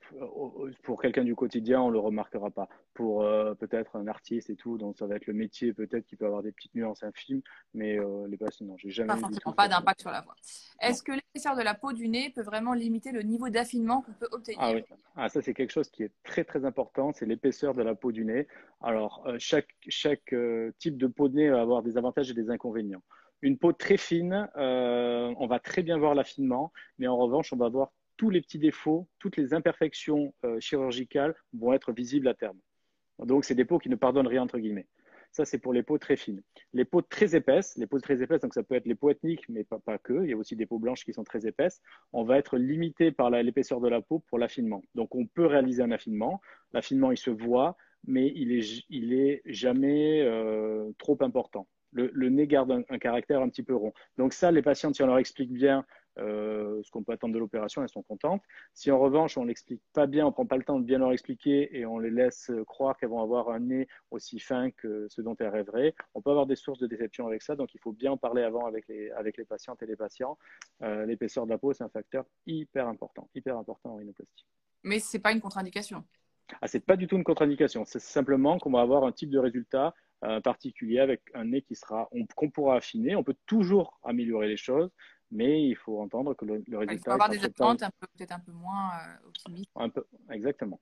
pour quelqu'un du quotidien, on ne le remarquera pas. Pour euh, peut-être un artiste et tout, donc ça va être le métier peut-être qui peut avoir des petites nuances infimes, mais euh, les patients, non, j'ai Pas jamais du tout forcément, pas fait ça. d'impact sur la voix. Non. Est-ce que l'épaisseur de la peau du nez peut vraiment limiter le niveau d'affinement qu'on peut Ah obtenir? oui, ah, ça c'est quelque chose qui est très très important, c'est l'épaisseur de la peau du nez. Alors, euh, chaque, chaque euh, type de peau de nez va avoir des avantages et des inconvénients. Une peau très fine, euh, on va très bien voir l'affinement, mais en revanche, on va voir tous les petits défauts, toutes les imperfections euh, chirurgicales vont être visibles à terme. Donc, c'est des peaux qui ne pardonnent rien, entre guillemets. Ça, c'est pour les peaux très fines. Les peaux très épaisses, les peaux très épaisses, donc ça peut être les peaux ethniques, mais pas, pas que. Il y a aussi des peaux blanches qui sont très épaisses. On va être limité par l'épaisseur de la peau pour l'affinement. Donc, on peut réaliser un affinement. L'affinement, il se voit, mais il est, il est jamais euh, trop important. Le, le nez garde un, un, caractère un petit peu rond. Donc ça, les patientes, si on leur explique bien euh, ce qu'on peut attendre de l'opération, elles sont contentes. Si en revanche, on l'explique pas bien, on prend pas le temps de bien leur expliquer et on les laisse croire qu'elles vont avoir un nez aussi fin que ce dont elles rêveraient, on peut avoir des sources de déception avec ça. Donc, il faut bien en parler avant avec les, avec les patientes et les patients. Euh, L'épaisseur de la peau, c'est un facteur hyper important, hyper important en rhinoplastie. Mais c'est pas une contre-indication. Ah, c'est pas du tout une contre-indication. C'est simplement qu'on va avoir un type de résultat euh, particulier avec un nez qui sera, qu'on pourra affiner. On peut toujours améliorer les choses, mais il faut entendre que le, le Il faut résultat il avoir sera des peut-être pas attentes un peu, peut-être un peu moins euh, optimistes. un peu exactement.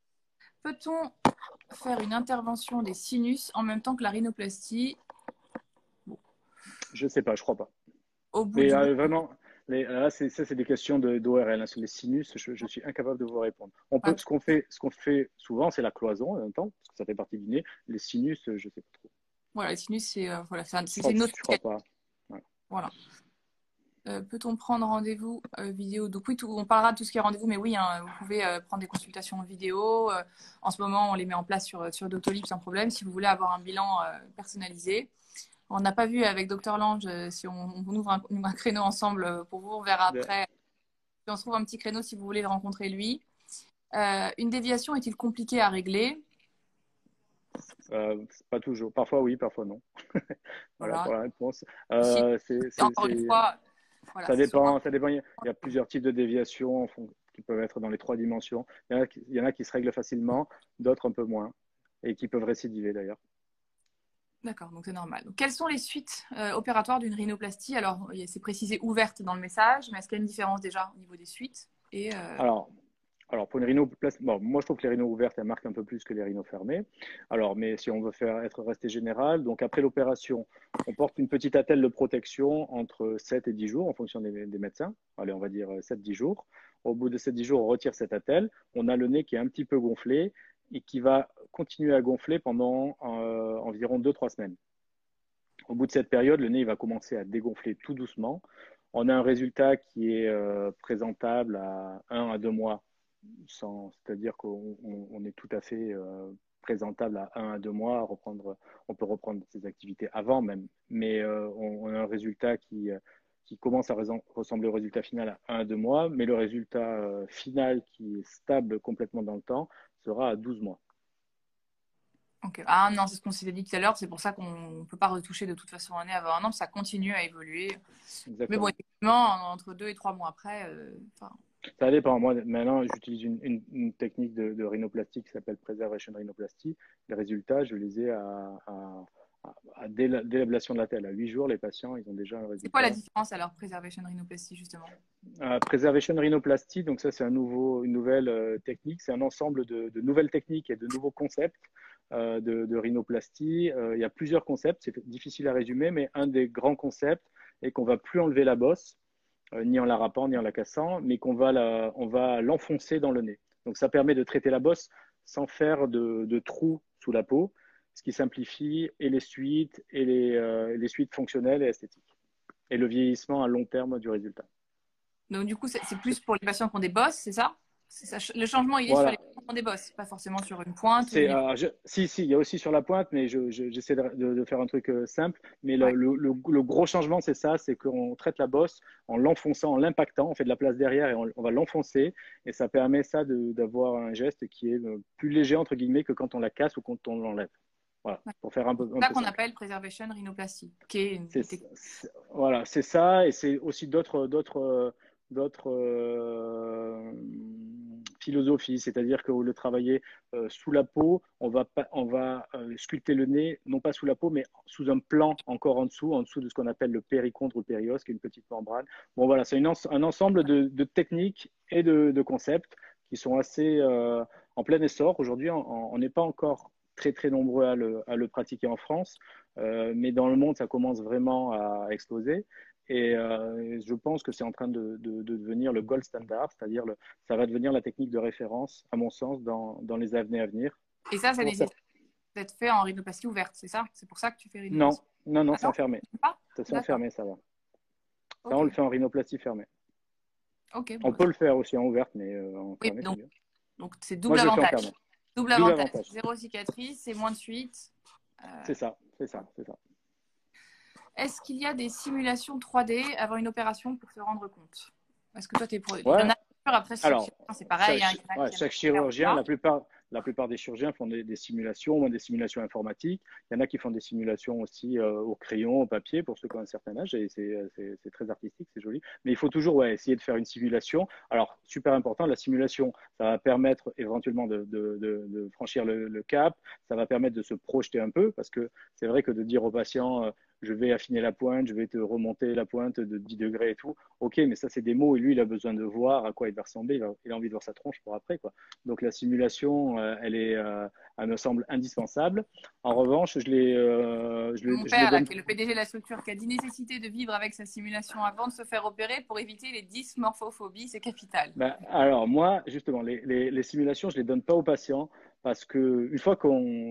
Peut-on faire une intervention des sinus en même temps que la rhinoplastie? Bon. Je sais pas, je crois pas. Au bout Mais du bout. euh, vraiment, les, là, c'est, ça, c'est des questions de, d'O R L. Hein. Sur les sinus, je, je, suis incapable de vous répondre. On peut, Pas ce qu'on fait, ce qu'on fait souvent, c'est la cloison en même temps, parce que ça fait partie du nez. Les sinus, je sais pas trop. Voilà, les sinus, c'est euh, voilà, c'est Je c'est crois, une autre je crois qualité. pas. Ouais. Voilà. Euh, peut-on prendre rendez-vous euh, vidéo? Donc oui, tout, on parlera de tout ce qui est rendez-vous, mais oui, hein, vous pouvez euh, prendre des consultations en vidéo. Euh, en ce moment, on les met en place sur, sur Doctolib sans problème si vous voulez avoir un bilan euh, personnalisé. On n'a pas vu avec Docteur Lange, euh, si on, on ouvre un, un créneau ensemble euh, pour vous, on verra après. Si on se trouve un petit créneau si vous voulez le rencontrer lui. Euh, une déviation est-il compliquée à régler? Euh, pas toujours. Parfois oui, parfois non. Voilà Voilà. pour la réponse. Si, Euh, c'est, c'est, encore une c'est- fois, voilà, Ça c'est souvent. dépend, ça dépend. Il y a plusieurs types de déviations en fond- qui peuvent être dans les trois dimensions. Il y en a qui, il y en a qui se règlent facilement, d'autres un peu moins, et qui peuvent récidiver d'ailleurs. D'accord, donc c'est normal. Donc, quelles sont les suites euh, opératoires d'une rhinoplastie? Alors, c'est précisé ouverte dans le message, mais est-ce qu'il y a une différence déjà au niveau des suites? Et euh, Alors, alors pour une rhinoplastie, bon, moi je trouve que les rhinos ouvertes, elles marquent un peu plus que les rhinos fermées. Alors, mais si on veut faire être resté général, donc après l'opération, on porte une petite attelle de protection entre sept et dix jours en fonction des, des médecins. Allez, on va dire sept dix jours. Au bout de sept dix jours, on retire cette attelle. On a le nez qui est un petit peu gonflé et qui va continuer à gonfler pendant euh, environ deux trois semaines. Au bout de cette période, le nez il va commencer à dégonfler tout doucement. On a un résultat qui est euh, présentable à un à deux mois, sans, c'est-à-dire qu'on on, on est tout à fait euh, présentable à un à deux mois. À reprendre, on peut reprendre ses activités avant même, mais euh, on, on, a un résultat qui, euh, qui commence à ressembler au résultat final à un à deux mois, mais le résultat euh, final qui est stable complètement dans le temps sera à douze mois. ok. Ah non, c'est ce qu'on s'était dit tout à l'heure, c'est pour ça qu'on ne peut pas retoucher de toute façon un nez avant un an, ça continue à évoluer. Mais bon, Exactement. effectivement, entre deux et trois mois après, euh, enfin, Ça dépend. Moi, maintenant, j'utilise une, une, une technique de, de rhinoplastie qui s'appelle Preservation Rhinoplasty. Les résultats, je les ai à, à, à, à dès l'ablation de la tête. À huit jours, les patients, ils ont déjà un c'est quoi la résultat. différence alors, préservation rhinoplastie justement? Euh, Preservation Rhinoplasty, donc ça, c'est un nouveau, une nouvelle euh, technique. C'est un ensemble de, de nouvelles techniques et de nouveaux concepts euh, de, de rhinoplastie. Euh, il y a plusieurs concepts. C'est difficile à résumer, mais un des grands concepts est qu'on va plus enlever la bosse. Euh, ni en la râpant, ni en la cassant, mais qu'on va la, on va l'enfoncer dans le nez. Donc ça permet de traiter la bosse sans faire de, de trous sous la peau, ce qui simplifie et les suites, et les, euh, les suites fonctionnelles et esthétiques, et le vieillissement à long terme du résultat. Donc du coup, c'est plus pour les patients qui ont des bosses, c'est ça? Ça, le changement, il est sur les Voilà. patients qui ont des bosses, pas forcément sur une pointe ou C'est, une... euh, je, si, si, il y a aussi sur la pointe, mais je, je, j'essaie de, de, de, faire un truc euh, simple. Mais le, Ouais. le, le, le gros changement, c'est ça, c'est qu'on traite la bosse en l'enfonçant, en l'impactant, on fait de la place derrière et on, on va l'enfoncer. Et ça permet ça d'avoir un geste qui est euh, plus léger, entre guillemets, que quand on la casse ou quand on l'enlève. Voilà, Ouais. pour faire un peu, un C'est ça peu qu'on simple. appelle preservation rhinoplastie, qui est une C'est, technique. c'est, voilà, c'est ça, et c'est aussi d'autres, d'autres, d'autres euh, philosophies, c'est-à-dire que au lieu de travailler euh, sous la peau, on va, pas, on va euh, sculpter le nez, non pas sous la peau, mais sous un plan encore en dessous, en dessous de ce qu'on appelle le péricontre ou le périos, qui est une petite membrane. Bon, voilà, c'est une, un ensemble de, de techniques et de, de, concepts qui sont assez euh, en plein essor. Aujourd'hui, on n'est pas encore très très nombreux à le, à le pratiquer en France, euh, mais dans le monde, ça commence vraiment à exploser. Et euh, je pense que c'est en train de, de, de, devenir le gold standard, c'est-à-dire le, ça va devenir la technique de référence, à mon sens, dans, dans les années à venir. Et ça, ça Pour ça. nécessite d'être fait en rhinoplastie ouverte, c'est ça? C'est pour ça que tu fais Non, rhinoplastie? non, non, Ah c'est non? enfermé. Ah, C'est enfermé, ça va. Ça, ok. on le fait en rhinoplastie fermée. Ok, bon, On bah, peut le faire aussi en ouverte, mais euh, en oui, fermé, c'est donc mieux. donc c'est Moi, double je le fais en avantage. fermé. Double Double avantage. avantage. Zéro cicatrice et moins de suite. Euh, c'est ça, c'est ça, c'est ça. Est-ce qu'il y a des simulations trois D avant une opération pour se rendre compte? Est-ce que toi, tu es pour... Il y Ouais. en a après chaque Alors, chirurgien, c'est pareil. chaque, Hein, ouais, chaque chirurgien, la plupart, la plupart des chirurgiens font des, des simulations, des simulations informatiques. Il y en a qui font des simulations aussi euh, au crayon, au papier, pour ceux qui ont un certain âge, et c'est très artistique, c'est joli. Mais il faut toujours ouais, essayer de faire une simulation. Alors, super important, la simulation, ça va permettre éventuellement de, de, de, de franchir le, le cap, ça va permettre de se projeter un peu, parce que c'est vrai que de dire aux patients, euh, je vais affiner la pointe, je vais te remonter la pointe de dix degrés et tout. Ok, mais ça, c'est des mots et lui, il a besoin de voir à quoi il va ressembler. Il a, il a envie de voir sa tronche pour après, quoi. Donc, la simulation, euh, elle est, euh, elle me semble indispensable. En revanche, je les, euh, je Mon les, je les père, là, donne. qui est le P D G de la structure, qui a dit nécessité de vivre avec sa simulation avant de se faire opérer pour éviter les dysmorphophobies, c'est capital. Ben, alors, moi, justement, les, les, les simulations, je les donne pas aux patients parce que une fois qu'on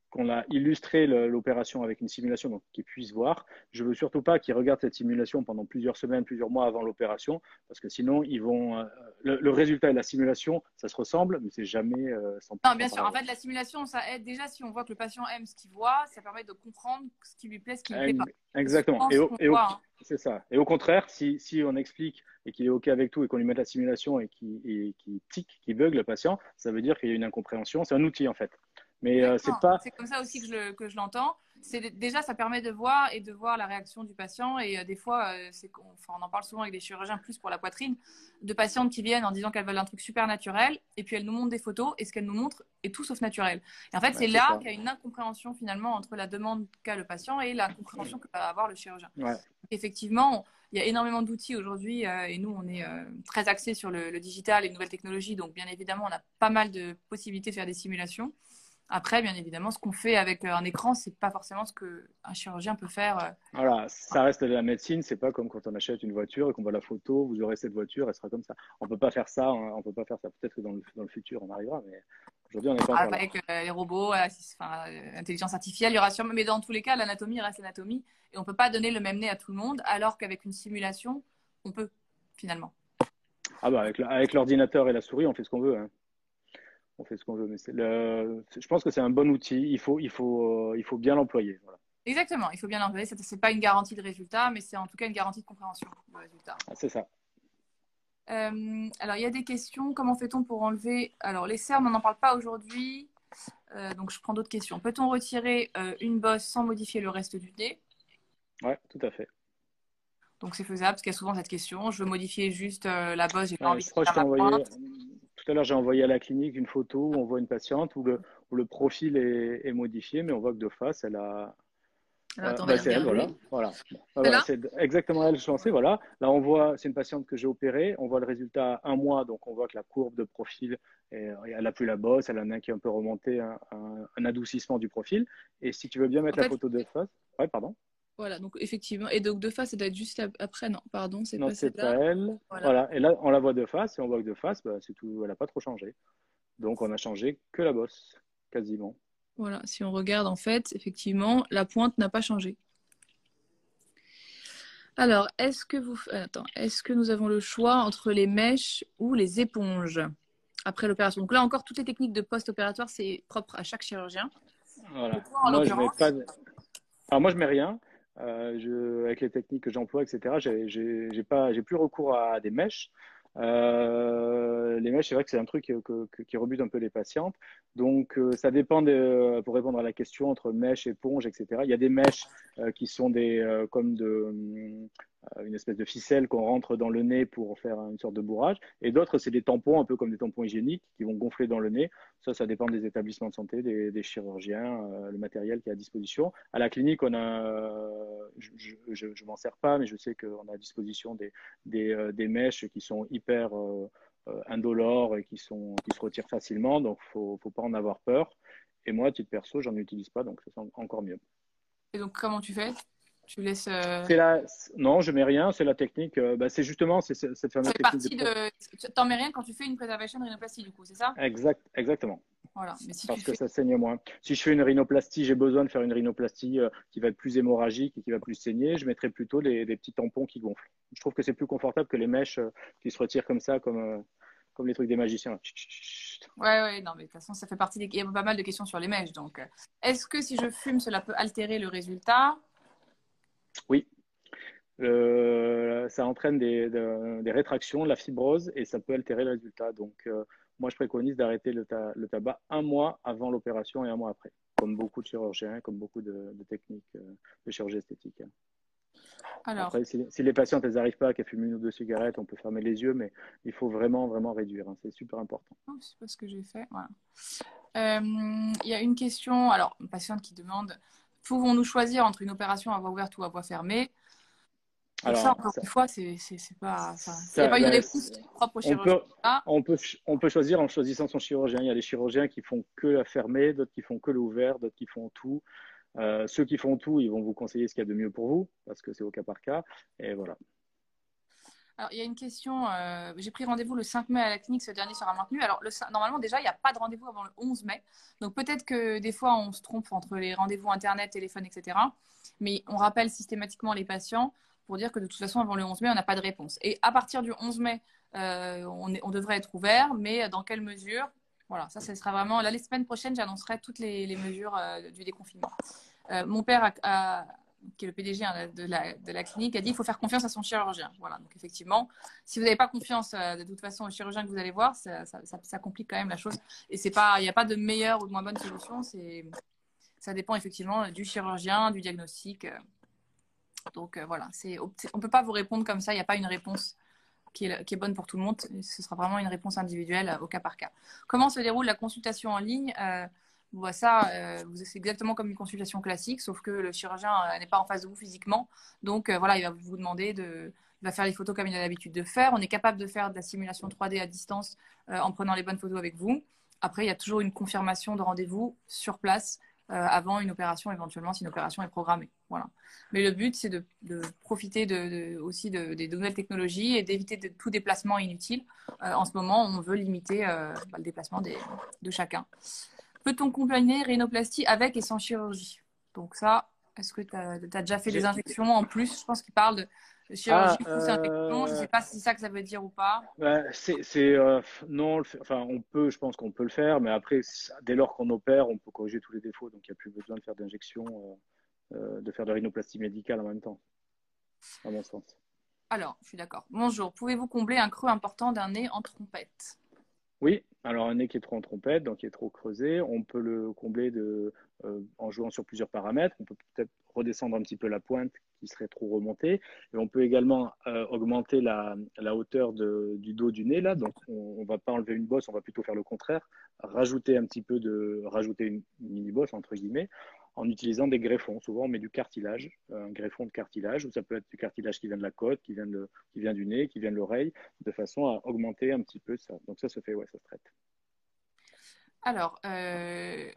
qu'on a illustré l'opération avec une simulation, donc qu'ils puissent voir. Je veux surtout pas qu'ils regardent cette simulation pendant plusieurs semaines, plusieurs mois avant l'opération, parce que sinon, ils vont. Euh, le, le, résultat et la simulation, ça se ressemble, mais c'est jamais euh, cent pour cent. Non, bien sûr. En fait, la simulation, ça aide déjà si on voit que le patient aime ce qu'il voit, ça permet de comprendre ce qui lui plaît, ce qui ne lui plaît pas. Exactement. Et au, et au, hein. C'est ça. Et au contraire, si, si on explique et qu'il est OK avec tout et qu'on lui met la simulation et qu'il qu tique, qu'il bug le patient, ça veut dire qu'il y a une incompréhension. C'est un outil en fait. Mais euh, c'est pas. C'est comme ça aussi que je, que je l'entends. Déjà, ça permet de voir et de voir la réaction du patient. Et euh, des fois, euh, on, enfin, on en parle souvent avec des chirurgiens, plus pour la poitrine, de patientes qui viennent en disant qu'elles veulent un truc super naturel. Et puis, elles nous montrent des photos. Et ce qu'elles nous montrent est tout sauf naturel. Et en fait, ouais, c'est là qu'il y a une incompréhension finalement entre la demande qu'a le patient et la compréhension que va avoir le chirurgien. Ouais. Effectivement, il y a énormément d'outils aujourd'hui. Euh, et nous, on est euh, très axés sur le, le digital et les nouvelles technologies. Donc, bien évidemment, on a pas mal de possibilités de faire des simulations. Après, bien évidemment, ce qu'on fait avec un écran, c'est pas forcément ce qu'un chirurgien peut faire. Voilà, ça reste de la médecine. C'est pas comme quand on achète une voiture et qu'on voit la photo, vous aurez cette voiture, elle sera comme ça. On peut pas faire ça. On peut pas faire ça. Peut-être que dans le, dans le futur, on arrivera, mais aujourd'hui, on n'est pas encore avec là. euh, les robots, enfin, l'intelligence artificielle, il y aura sûrement. Mais dans tous les cas, l'anatomie reste l'anatomie et on peut pas donner le même nez à tout le monde, alors qu'avec une simulation, on peut finalement. Ah bah avec l'ordinateur et la souris, on fait ce qu'on veut. Hein. On fait ce qu'on veut, mais le... je pense que c'est un bon outil. Il faut, il faut, euh, il faut bien l'employer. Voilà. Exactement, il faut bien l'employer. Ce n'est pas une garantie de résultat, mais c'est en tout cas une garantie de compréhension du résultat. Ah, c'est ça. Euh, alors, il y a des questions. Comment fait-on pour enlever… Alors, les cernes, on n'en parle pas aujourd'hui. Euh, donc, je prends d'autres questions. Peut-on retirer euh, une bosse sans modifier le reste du nez? Oui, tout à fait. Donc, c'est faisable, parce qu'il y a souvent cette question. Je veux modifier juste euh, la bosse, j'ai pas ouais, envie je de crois que je t'ai envoyé… pointe. Tout à l'heure, j'ai envoyé à la clinique une photo où on voit une patiente où le, où le profil est, est modifié, mais on voit que de face, elle a… Alors, attends, euh, bah, c'est elle, voilà. voilà. Bon, voilà c'est exactement elle, je pensais. Voilà. Là, on voit, c'est une patiente que j'ai opérée. On voit le résultat à un mois, donc on voit que la courbe de profil, est, elle n'a plus la bosse, elle a un nez qui est un peu remonté, un, un, un adoucissement du profil. Et si tu veux bien mettre en la fait, photo de face, ouais, pardon. Voilà, donc effectivement. Et donc de face, ça doit être juste après. Non, pardon, c'est pas c'est pas elle. Voilà. voilà. Et là, on la voit de face, et on voit que de face, bah, c'est tout. Elle n'a pas trop changé. Donc, on a changé que la bosse, quasiment. Voilà, si on regarde, en fait, effectivement, la pointe n'a pas changé. Alors, est-ce que vous, attends, est-ce que nous avons le choix entre les mèches ou les éponges après l'opération? Donc là encore, toutes les techniques de post-opératoire, c'est propre à chaque chirurgien. Voilà. Toi, moi, je mets pas. De... Alors moi, je mets rien. Euh, je... Avec les techniques que j'emploie, et cetera. J'ai pas, j'ai plus recours à des mèches. Euh, les mèches, c'est vrai que c'est un truc que, que, qui rebute un peu les patientes. Donc, euh, ça dépend, de, pour répondre à la question, entre mèches, éponges, et cetera. Il y a des mèches euh, qui sont des, euh, comme de, euh, une espèce de ficelle qu'on rentre dans le nez pour faire une sorte de bourrage. Et d'autres, c'est des tampons, un peu comme des tampons hygiéniques, qui vont gonfler dans le nez. Ça, ça dépend des établissements de santé, des, des chirurgiens, euh, le matériel qui est à disposition. À la clinique, on a, je ne m'en sers pas, mais je sais qu'on a à disposition des, des, euh, des mèches qui sont hyper euh, euh, indolores et qui, sont, qui se retirent facilement, donc il ne faut, faut pas en avoir peur. Et moi, à titre perso, j'en utilise pas, donc c'est encore mieux. Et donc, comment tu fais? Tu laisses. Euh... La... Non, je mets rien, c'est la technique. Euh, bah, c'est justement c'est, c'est, cette fameuse technique. De... Tu n'en mets rien quand tu fais une préservation de rhinoplastie, du coup, c'est ça? Exact, exactement. Voilà. Mais si Parce tu que fais... ça saigne moins. Si je fais une rhinoplastie, j'ai besoin de faire une rhinoplastie euh, qui va être plus hémorragique et qui va plus saigner, je mettrai plutôt les, les petits tampons qui gonflent. Je trouve que c'est plus confortable que les mèches euh, qui se retirent comme ça, comme, euh, comme les trucs des magiciens. Ouais, ouais, non, mais de toute façon, ça fait partie des. Il y a pas mal de questions sur les mèches. Donc, est-ce que si je fume, cela peut altérer le résultat? Oui. Euh, ça entraîne des, de, des rétractions, de la fibrose et ça peut altérer le résultat. Donc, euh, moi, je préconise d'arrêter le, ta le tabac un mois avant l'opération et un mois après, comme beaucoup de chirurgiens, comme beaucoup de, de techniques euh, de chirurgie esthétique. Alors, après, si, si les patientes elles n'arrivent pas, qu'elles fument une ou deux cigarettes, on peut fermer les yeux, mais il faut vraiment, vraiment réduire. Hein, c'est super important. Oh, c'est pas ce que j'ai fait. Voilà. Il euh, y a une question, alors, une patiente qui demande, pouvons-nous choisir entre une opération à voie ouverte ou à voie fermée? Donc alors, ça, encore ça, une fois, c'est pas. Il n'y a pas une réponse propre au chirurgien. On peut, ah. on, peut, on peut choisir en choisissant son chirurgien. Il y a des chirurgiens qui font que la fermée, d'autres qui font que l'ouvert, d'autres qui font tout. Euh, ceux qui font tout, ils vont vous conseiller ce qu'il y a de mieux pour vous, parce que c'est au cas par cas. Et voilà. Alors, il y a une question. Euh, j'ai pris rendez-vous le cinq mai à la clinique, ce dernier sera maintenu. Alors, le, normalement, déjà, il n'y a pas de rendez-vous avant le onze mai. Donc, peut-être que des fois, on se trompe entre les rendez-vous Internet, téléphone, et cetera. Mais on rappelle systématiquement les patients pour dire que de toute façon, avant le onze mai, on n'a pas de réponse. Et à partir du onze mai, euh, on, est, on devrait être ouvert, mais dans quelle mesure? Voilà, ça, ce sera vraiment. Là, les semaines prochaines, j'annoncerai toutes les, les mesures euh, du déconfinement. Euh, mon père a, a qui est le P D G hein, de, la, de la clinique, a dit qu'il faut faire confiance à son chirurgien. Voilà, donc effectivement, si vous n'avez pas confiance euh, de toute façon au chirurgien que vous allez voir, ça, ça, ça, ça complique quand même la chose. Et c'est pas, il n'y a pas de meilleure ou de moins bonne solution. C'est, ça dépend effectivement du chirurgien, du diagnostic. Donc euh, voilà, c'est, on ne peut pas vous répondre comme ça. Il n'y a pas une réponse qui est, qui est bonne pour tout le monde. Ce sera vraiment une réponse individuelle au cas par cas. Comment se déroule la consultation en ligne? euh, Bon, ça, euh, c'est exactement comme une consultation classique, sauf que le chirurgien euh, n'est pas en face de vous physiquement. Donc, euh, voilà, il va vous demander de, il va faire les photos comme il a l'habitude de faire. On est capable de faire de la simulation trois D à distance euh, en prenant les bonnes photos avec vous. Après, il y a toujours une confirmation de rendez-vous sur place euh, avant une opération, éventuellement, si une opération est programmée. Voilà. Mais le but, c'est de, de profiter de, de, aussi de, des nouvelles technologies et d'éviter de, tout déplacement inutile. Euh, en ce moment, on veut limiter euh, bah, le déplacement des, de chacun. Peut-on combiner rhinoplastie avec et sans chirurgie? Donc ça, est-ce que tu as, as déjà fait des injections en plus? Je pense qu'il parle de chirurgie Ah, plus injection. Je ne euh, sais pas si c'est ça que ça veut dire ou pas. bah, c'est, c'est, euh, non, le fait- enfin, on peut, je pense qu'on peut le faire, mais après, dès lors qu'on opère, on peut corriger tous les défauts, donc il n'y a plus besoin de faire d'injection, euh, euh, de faire de rhinoplastie médicale en même temps, à mon sens. Alors, je suis d'accord. Bonjour. Pouvez-vous combler un creux important d'un nez en trompette? Oui, alors un nez qui est trop en trompette, donc qui est trop creusé, on peut le combler de, euh, en jouant sur plusieurs paramètres. On peut peut-être redescendre un petit peu la pointe qui serait trop remontée. Et on peut également euh, augmenter la, la hauteur de, du dos du nez là. Donc on ne va pas enlever une bosse, on va plutôt faire le contraire, rajouter un petit peu de, rajouter une mini bosse entre guillemets, en utilisant des greffons. Souvent, on met du cartilage, un greffon de cartilage, ou ça peut être du cartilage qui vient de la côte, qui vient, de, qui vient du nez, qui vient de l'oreille, de façon à augmenter un petit peu ça. Donc ça se fait, ouais, ça se traite. Alors, euh,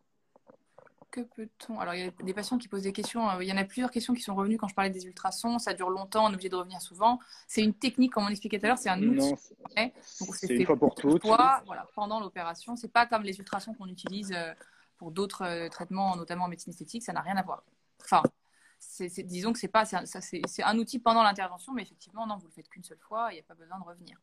que peut-on... Alors, il y a des patients qui posent des questions. euh, Il y en a plusieurs questions qui sont revenues quand je parlais des ultrasons. Ça dure longtemps, on est obligé de revenir souvent. C'est une technique, comme on expliquait tout à l'heure, c'est un outil. Non, Ouais. Donc, c'est c'est une fait fois pour toutes. fois, voilà, pendant l'opération. C'est pas comme les ultrasons qu'on utilise euh, pour d'autres euh, traitements, notamment en médecine esthétique. Ça n'a rien à voir. Enfin, c'est, c'est, disons que c'est pas, c'est un, ça, c'est, c'est un outil pendant l'intervention, mais effectivement, non, vous le faites qu'une seule fois. Il n'y a pas besoin de revenir.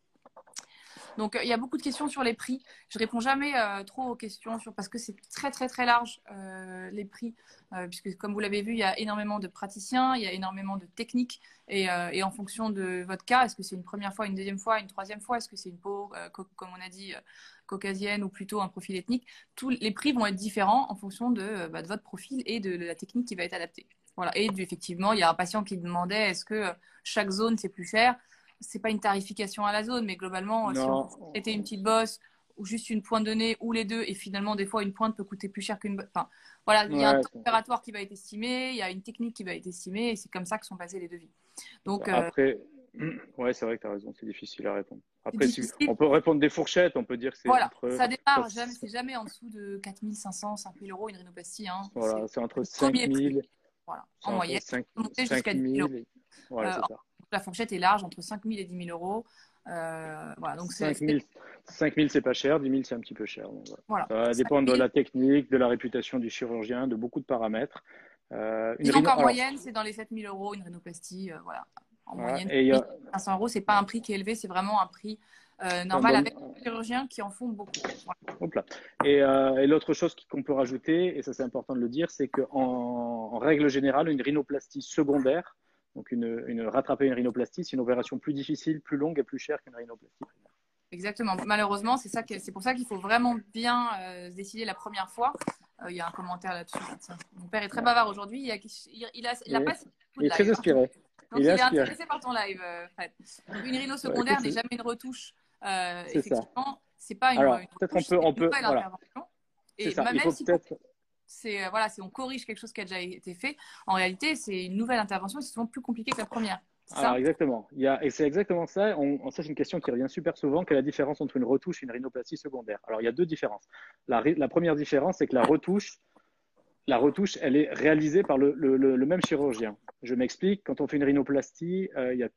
Donc, euh, il y a beaucoup de questions sur les prix. Je réponds jamais euh, trop aux questions sur, parce que c'est très, très, très large, euh, les prix. Euh, puisque, comme vous l'avez vu, il y a énormément de praticiens, il y a énormément de techniques. Et, euh, et en fonction de votre cas, est-ce que c'est une première fois, une deuxième fois, une troisième fois? Est-ce que c'est une peau, euh, co- comme on a dit, euh, caucasienne ou plutôt un profil ethnique? Tous les prix vont être différents en fonction de, euh, bah, de votre profil et de, de la technique qui va être adaptée. Voilà. Et du, effectivement, il y a un patient qui demandait est-ce que euh, chaque zone, c'est plus cher? C'est pas une tarification à la zone, mais globalement, si on Non. était une petite bosse ou juste une pointe de nez ou les deux, et finalement, des fois, une pointe peut coûter plus cher qu'une bosse. Enfin, voilà, il y a un Ouais, temps opératoire qui va être estimé, il y a une technique qui va être estimée, et c'est comme ça que sont passés les devis. Donc, euh, après, ouais, c'est vrai que tu as raison, c'est difficile à répondre. c'est Après, si, difficile. on peut répondre des fourchettes, on peut dire que c'est Voilà, entre, ça démarre, jamais, entre- c'est jamais en dessous de quatre mille cinq cents, cinq mille euros une rhinoplastie. Hein. C'est voilà, c'est entre le premier prix. cinq mille, Voilà, c'est en entre moyenne, cinq, monter jusqu'à dix mille euros. 5000, voilà, Euh, c'est ça. la fourchette est large, entre cinq mille et dix mille euros. Euh, voilà, donc c'est, c'est- cinq mille, cinq mille c'est pas cher, dix mille c'est un petit peu cher. Donc, voilà. voilà. Ça va dépendre de la technique, de la réputation du chirurgien, de beaucoup de paramètres. Euh, une Disons rhino... qu'en Alors, moyenne, c'est dans les sept mille euros une rhinoplastie. Euh, voilà. En voilà, moyenne, et il y a, cinq cents euros, c'est pas un prix qui est élevé, c'est vraiment un prix euh, c'est un normal bon, avec les chirurgiens qui en font beaucoup. Voilà. hop là. Et, euh, et l'autre chose qu'on peut rajouter, et ça c'est important de le dire, c'est qu'en en règle générale, une rhinoplastie secondaire, donc une, une, rattraper une rhinoplastie, c'est une opération plus difficile, plus longue et plus chère qu'une rhinoplastie primaire. Exactement. Malheureusement, c'est ça que, c'est pour ça qu'il faut vraiment bien euh, se décider la première fois. Euh, Il y a un commentaire là-dessus. Tiens, mon père est très Ouais. bavard aujourd'hui. Il a, il, il a, il a Et, pas beaucoup il de est très live. inspiré. Donc Il il est est inspiré. intéressé par ton live, euh, Fred. Donc, une rhino Bah, secondaire écoute, n'est jamais une retouche. Euh, c'est ça. effectivement, c'est pas une, Alors, une peut-être on retouche, peut, c'est on une peut, nouvelle voilà, intervention. c'est Et ça. Il même faut si pour peut-être, c'est euh, voilà, si on corrige quelque chose qui a déjà été fait, en réalité, c'est une nouvelle intervention, c'est souvent plus compliqué que la première. C'est alors ça? exactement. Il y a, et c'est exactement ça. On, ça, c'est une question qui revient super souvent. Quelle est la différence entre une retouche et une rhinoplastie secondaire? Alors, il y a deux différences. La, la première différence, c'est que la retouche, la retouche, elle est réalisée par le, le, le, le même chirurgien. Je m'explique. Quand on fait une rhinoplastie, euh, il y a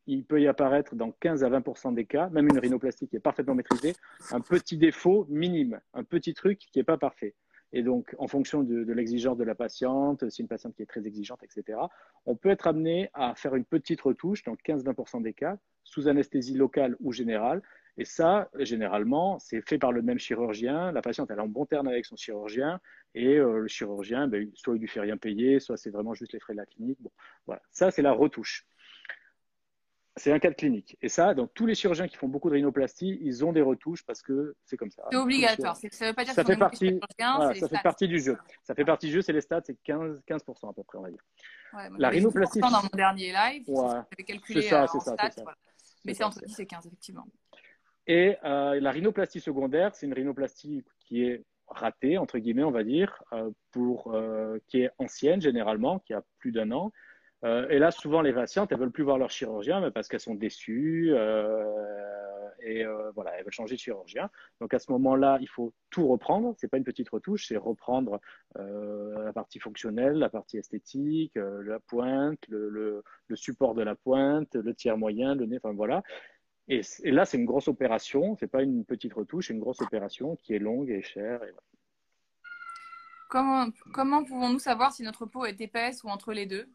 il peut y apparaître dans quinze à vingt pour cent des cas, même une rhinoplastie qui est parfaitement maîtrisée, un petit défaut minime, un petit truc qui n'est pas parfait. Et donc, en fonction de, de l'exigence de la patiente, si une patiente qui est très exigeante, et cetera, on peut être amené à faire une petite retouche dans quinze à vingt pour cent des cas, sous anesthésie locale ou générale. Et ça, généralement, c'est fait par le même chirurgien. La patiente, elle est en bon terme avec son chirurgien. Et euh, le chirurgien, ben, soit il lui fait rien payer, soit c'est vraiment juste les frais de la clinique. Bon, voilà. Ça, c'est la retouche. C'est un cas de clinique. Et ça, dans tous les chirurgiens qui font beaucoup de rhinoplastie, ils ont des retouches parce que c'est comme ça. C'est obligatoire. Ça ne veut pas dire ça qu'on fait est mauvais partie, chirurgien, voilà, c'est les ça fait stats. partie du jeu. Ça fait partie du jeu, c'est les stats, c'est quinze, quinze pour cent à peu près, on va dire. Ouais, moi, la j'avais dit rhinoplastie, dix pour cent dans mon dernier live. ouais, J'avais calculé c'est ça, euh, c'est en ça, stats. c'est ça. Voilà. Mais c'est entre dix et quinze, effectivement. Et euh, la rhinoplastie secondaire, c'est une rhinoplastie qui est ratée, entre guillemets, on va dire, euh, pour, euh, qui est ancienne généralement, qui a plus d'un an. Euh, et là, souvent, les patientes, elles veulent plus voir leur chirurgien mais parce qu'elles sont déçues euh, et euh, voilà, elles veulent changer de chirurgien. Donc à ce moment-là, il faut tout reprendre. C'est pas une petite retouche, c'est reprendre euh, la partie fonctionnelle, la partie esthétique, euh, la pointe, le, le, le support de la pointe, le tiers moyen, le nez, enfin voilà. Et, et là, c'est une grosse opération. C'est pas une petite retouche, c'est une grosse opération qui est longue et chère. Et voilà. Comment, comment pouvons-nous savoir si notre peau est épaisse ou entre les deux?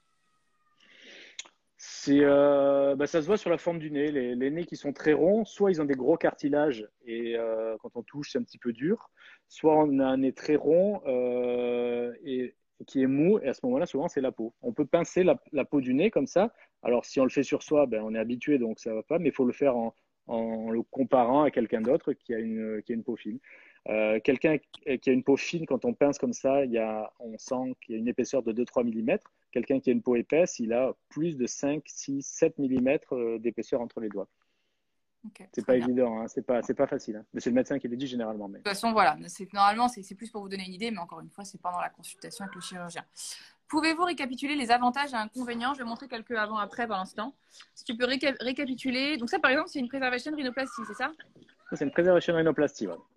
C'est, euh, bah, ça se voit sur la forme du nez. Les, les nez qui sont très ronds, soit ils ont des gros cartilages et euh, quand on touche, c'est un petit peu dur, soit on a un nez très rond euh, et, et qui est mou. Et à ce moment-là, souvent, c'est la peau. On peut pincer la, la peau du nez comme ça. Alors, si on le fait sur soi, ben, on est habitué, donc ça va pas, mais il faut le faire en, en le comparant à quelqu'un d'autre qui a une, qui a une peau fine. Euh, quelqu'un qui a une peau fine, quand on pince comme ça, il y a, on sent qu'il y a une épaisseur de deux à trois millimètres. Quelqu'un qui a une peau épaisse, il a plus de cinq, six, sept millimètres d'épaisseur entre les doigts. Okay, c'est pas bien. Évident, hein, c'est pas, c'est pas facile. Hein. Mais c'est le médecin qui le dit généralement. Mais... De toute façon, voilà, normalement, c'est plus pour vous donner une idée, mais encore une fois, c'est pendant la consultation avec le chirurgien. Pouvez-vous récapituler les avantages et inconvénients? Je vais montrer quelques avant-après pour l'instant. Si tu peux réca récapituler. Donc ça, par exemple, c'est une préservation rhinoplastie, c'est ça? Ça, c'est une préservation rhinoplastie, ouais.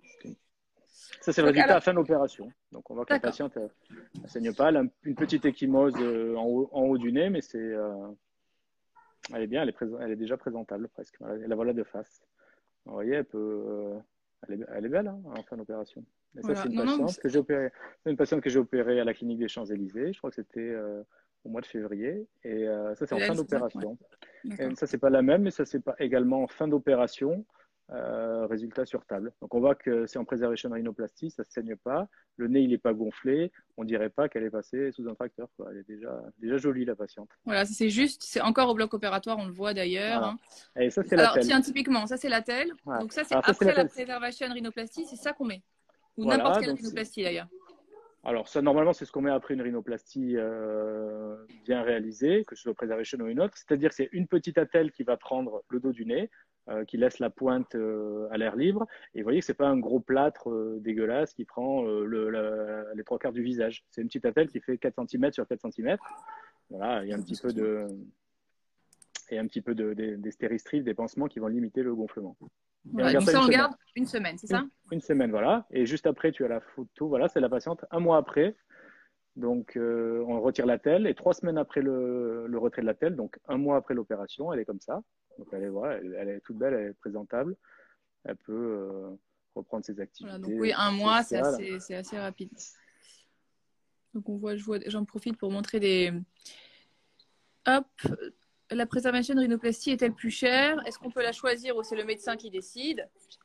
Ça, c'est le Donc, résultat alors... à la fin de l'opération. Donc, on voit que la patiente ne saigne pas. Elle a une petite échymose euh, en, haut, en haut du nez, mais c'est, euh, elle est bien, elle est, elle est déjà présentable presque. Elle la voilà de face. Vous voyez, elle, peut, euh, elle, est, elle est belle hein, en fin d'opération. Et voilà. Ça, c'est une, non, non, que j'ai opérée, une patiente que j'ai opérée à la clinique des Champs-Élysées. Je crois que c'était euh, au mois de février. Et euh, ça, c'est en fin d'opération. Ouais. Ça, c'est pas la même, mais ça, c'est pas également en fin d'opération. Euh, résultat sur table. Donc on voit que c'est en préservation rhinoplastie, ça ne saigne pas, le nez il n'est pas gonflé, on dirait pas qu'elle est passée sous un tracteur. Quoi. Elle est déjà, déjà jolie la patiente. Voilà, c'est juste, c'est encore au bloc opératoire, on le voit d'ailleurs. Voilà. Hein. Et ça c'est Alors la telle. tiens, typiquement, ça c'est la telle. Voilà. Donc ça c'est après ça, la, la préservation rhinoplastie, c'est ça qu'on met. Ou voilà, n'importe quelle rhinoplastie d'ailleurs. Alors ça normalement c'est ce qu'on met après une rhinoplastie euh, bien réalisée, que ce soit préservation ou une autre. C'est-à-dire que c'est une petite attelle qui va prendre le dos du nez, euh, qui laisse la pointe euh, à l'air libre. Et vous voyez que c'est pas un gros plâtre euh, dégueulasse qui prend euh, le, la, les trois quarts du visage. C'est une petite attelle qui fait quatre centimètres sur quatre centimètres. Voilà, il y a un petit peu de et un petit peu de, de, des stéristrives, des pansements qui vont limiter le gonflement. Voilà, donc ça, on garde une semaine, c'est ça? une, une semaine, voilà. Et juste après, tu as la photo. Voilà, c'est la patiente un mois après. Donc, euh, on retire la telle. Et trois semaines après le, le retrait de la telle, donc un mois après l'opération, elle est comme ça. Donc, elle est, voilà, elle, elle est toute belle, elle est présentable. Elle peut euh, reprendre ses activités. Voilà, donc oui, un mois, c'est assez, assez rapide. Donc, on voit, j'en profite pour montrer des... Hop, la préservation de rhinoplastie est-elle plus chère? Est-ce qu'on peut la choisir ou c'est le médecin qui décide?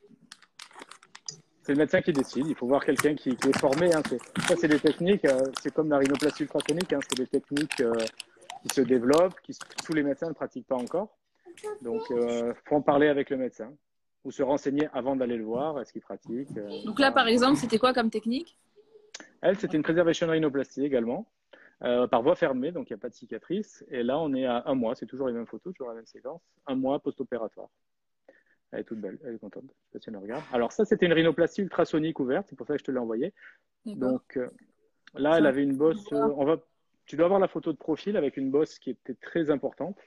C'est le médecin qui décide. Il faut voir quelqu'un qui, qui est formé. Hein. Ça, c'est des techniques. Euh, c'est comme la rhinoplastie ultrasonique. Hein. C'est des techniques euh, qui se développent, qui tous les médecins ne pratiquent pas encore. Donc, il euh, faut en parler avec le médecin ou se renseigner avant d'aller le voir. Est-ce qu'il pratique euh, Donc là, par exemple, c'était quoi comme technique? Elle, c'était une préservation rhinoplastie également. Euh, par voie fermée, donc il n'y a pas de cicatrice. Et là, on est à un mois, c'est toujours les mêmes photos, toujours la même séquence, un mois post-opératoire. Elle est toute belle, elle est contente. Je sais pas si on regarde. Alors ça, c'était une rhinoplastie ultrasonique ouverte, c'est pour ça que je te l'ai envoyé. Donc euh, là, ça, elle avait une bosse. Euh, on va, tu dois avoir la photo de profil avec une bosse qui était très importante.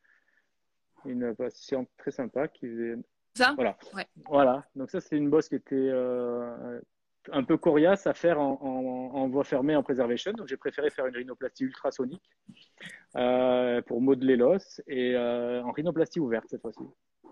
Une patiente très sympa qui faisait. Ça voilà. Ouais. Voilà. Donc ça, c'est une bosse qui était euh, un peu coriace à faire en, en, en voie fermée en preservation. Donc, j'ai préféré faire une rhinoplastie ultrasonique euh, pour modeler l'os et euh, en rhinoplastie ouverte cette fois-ci.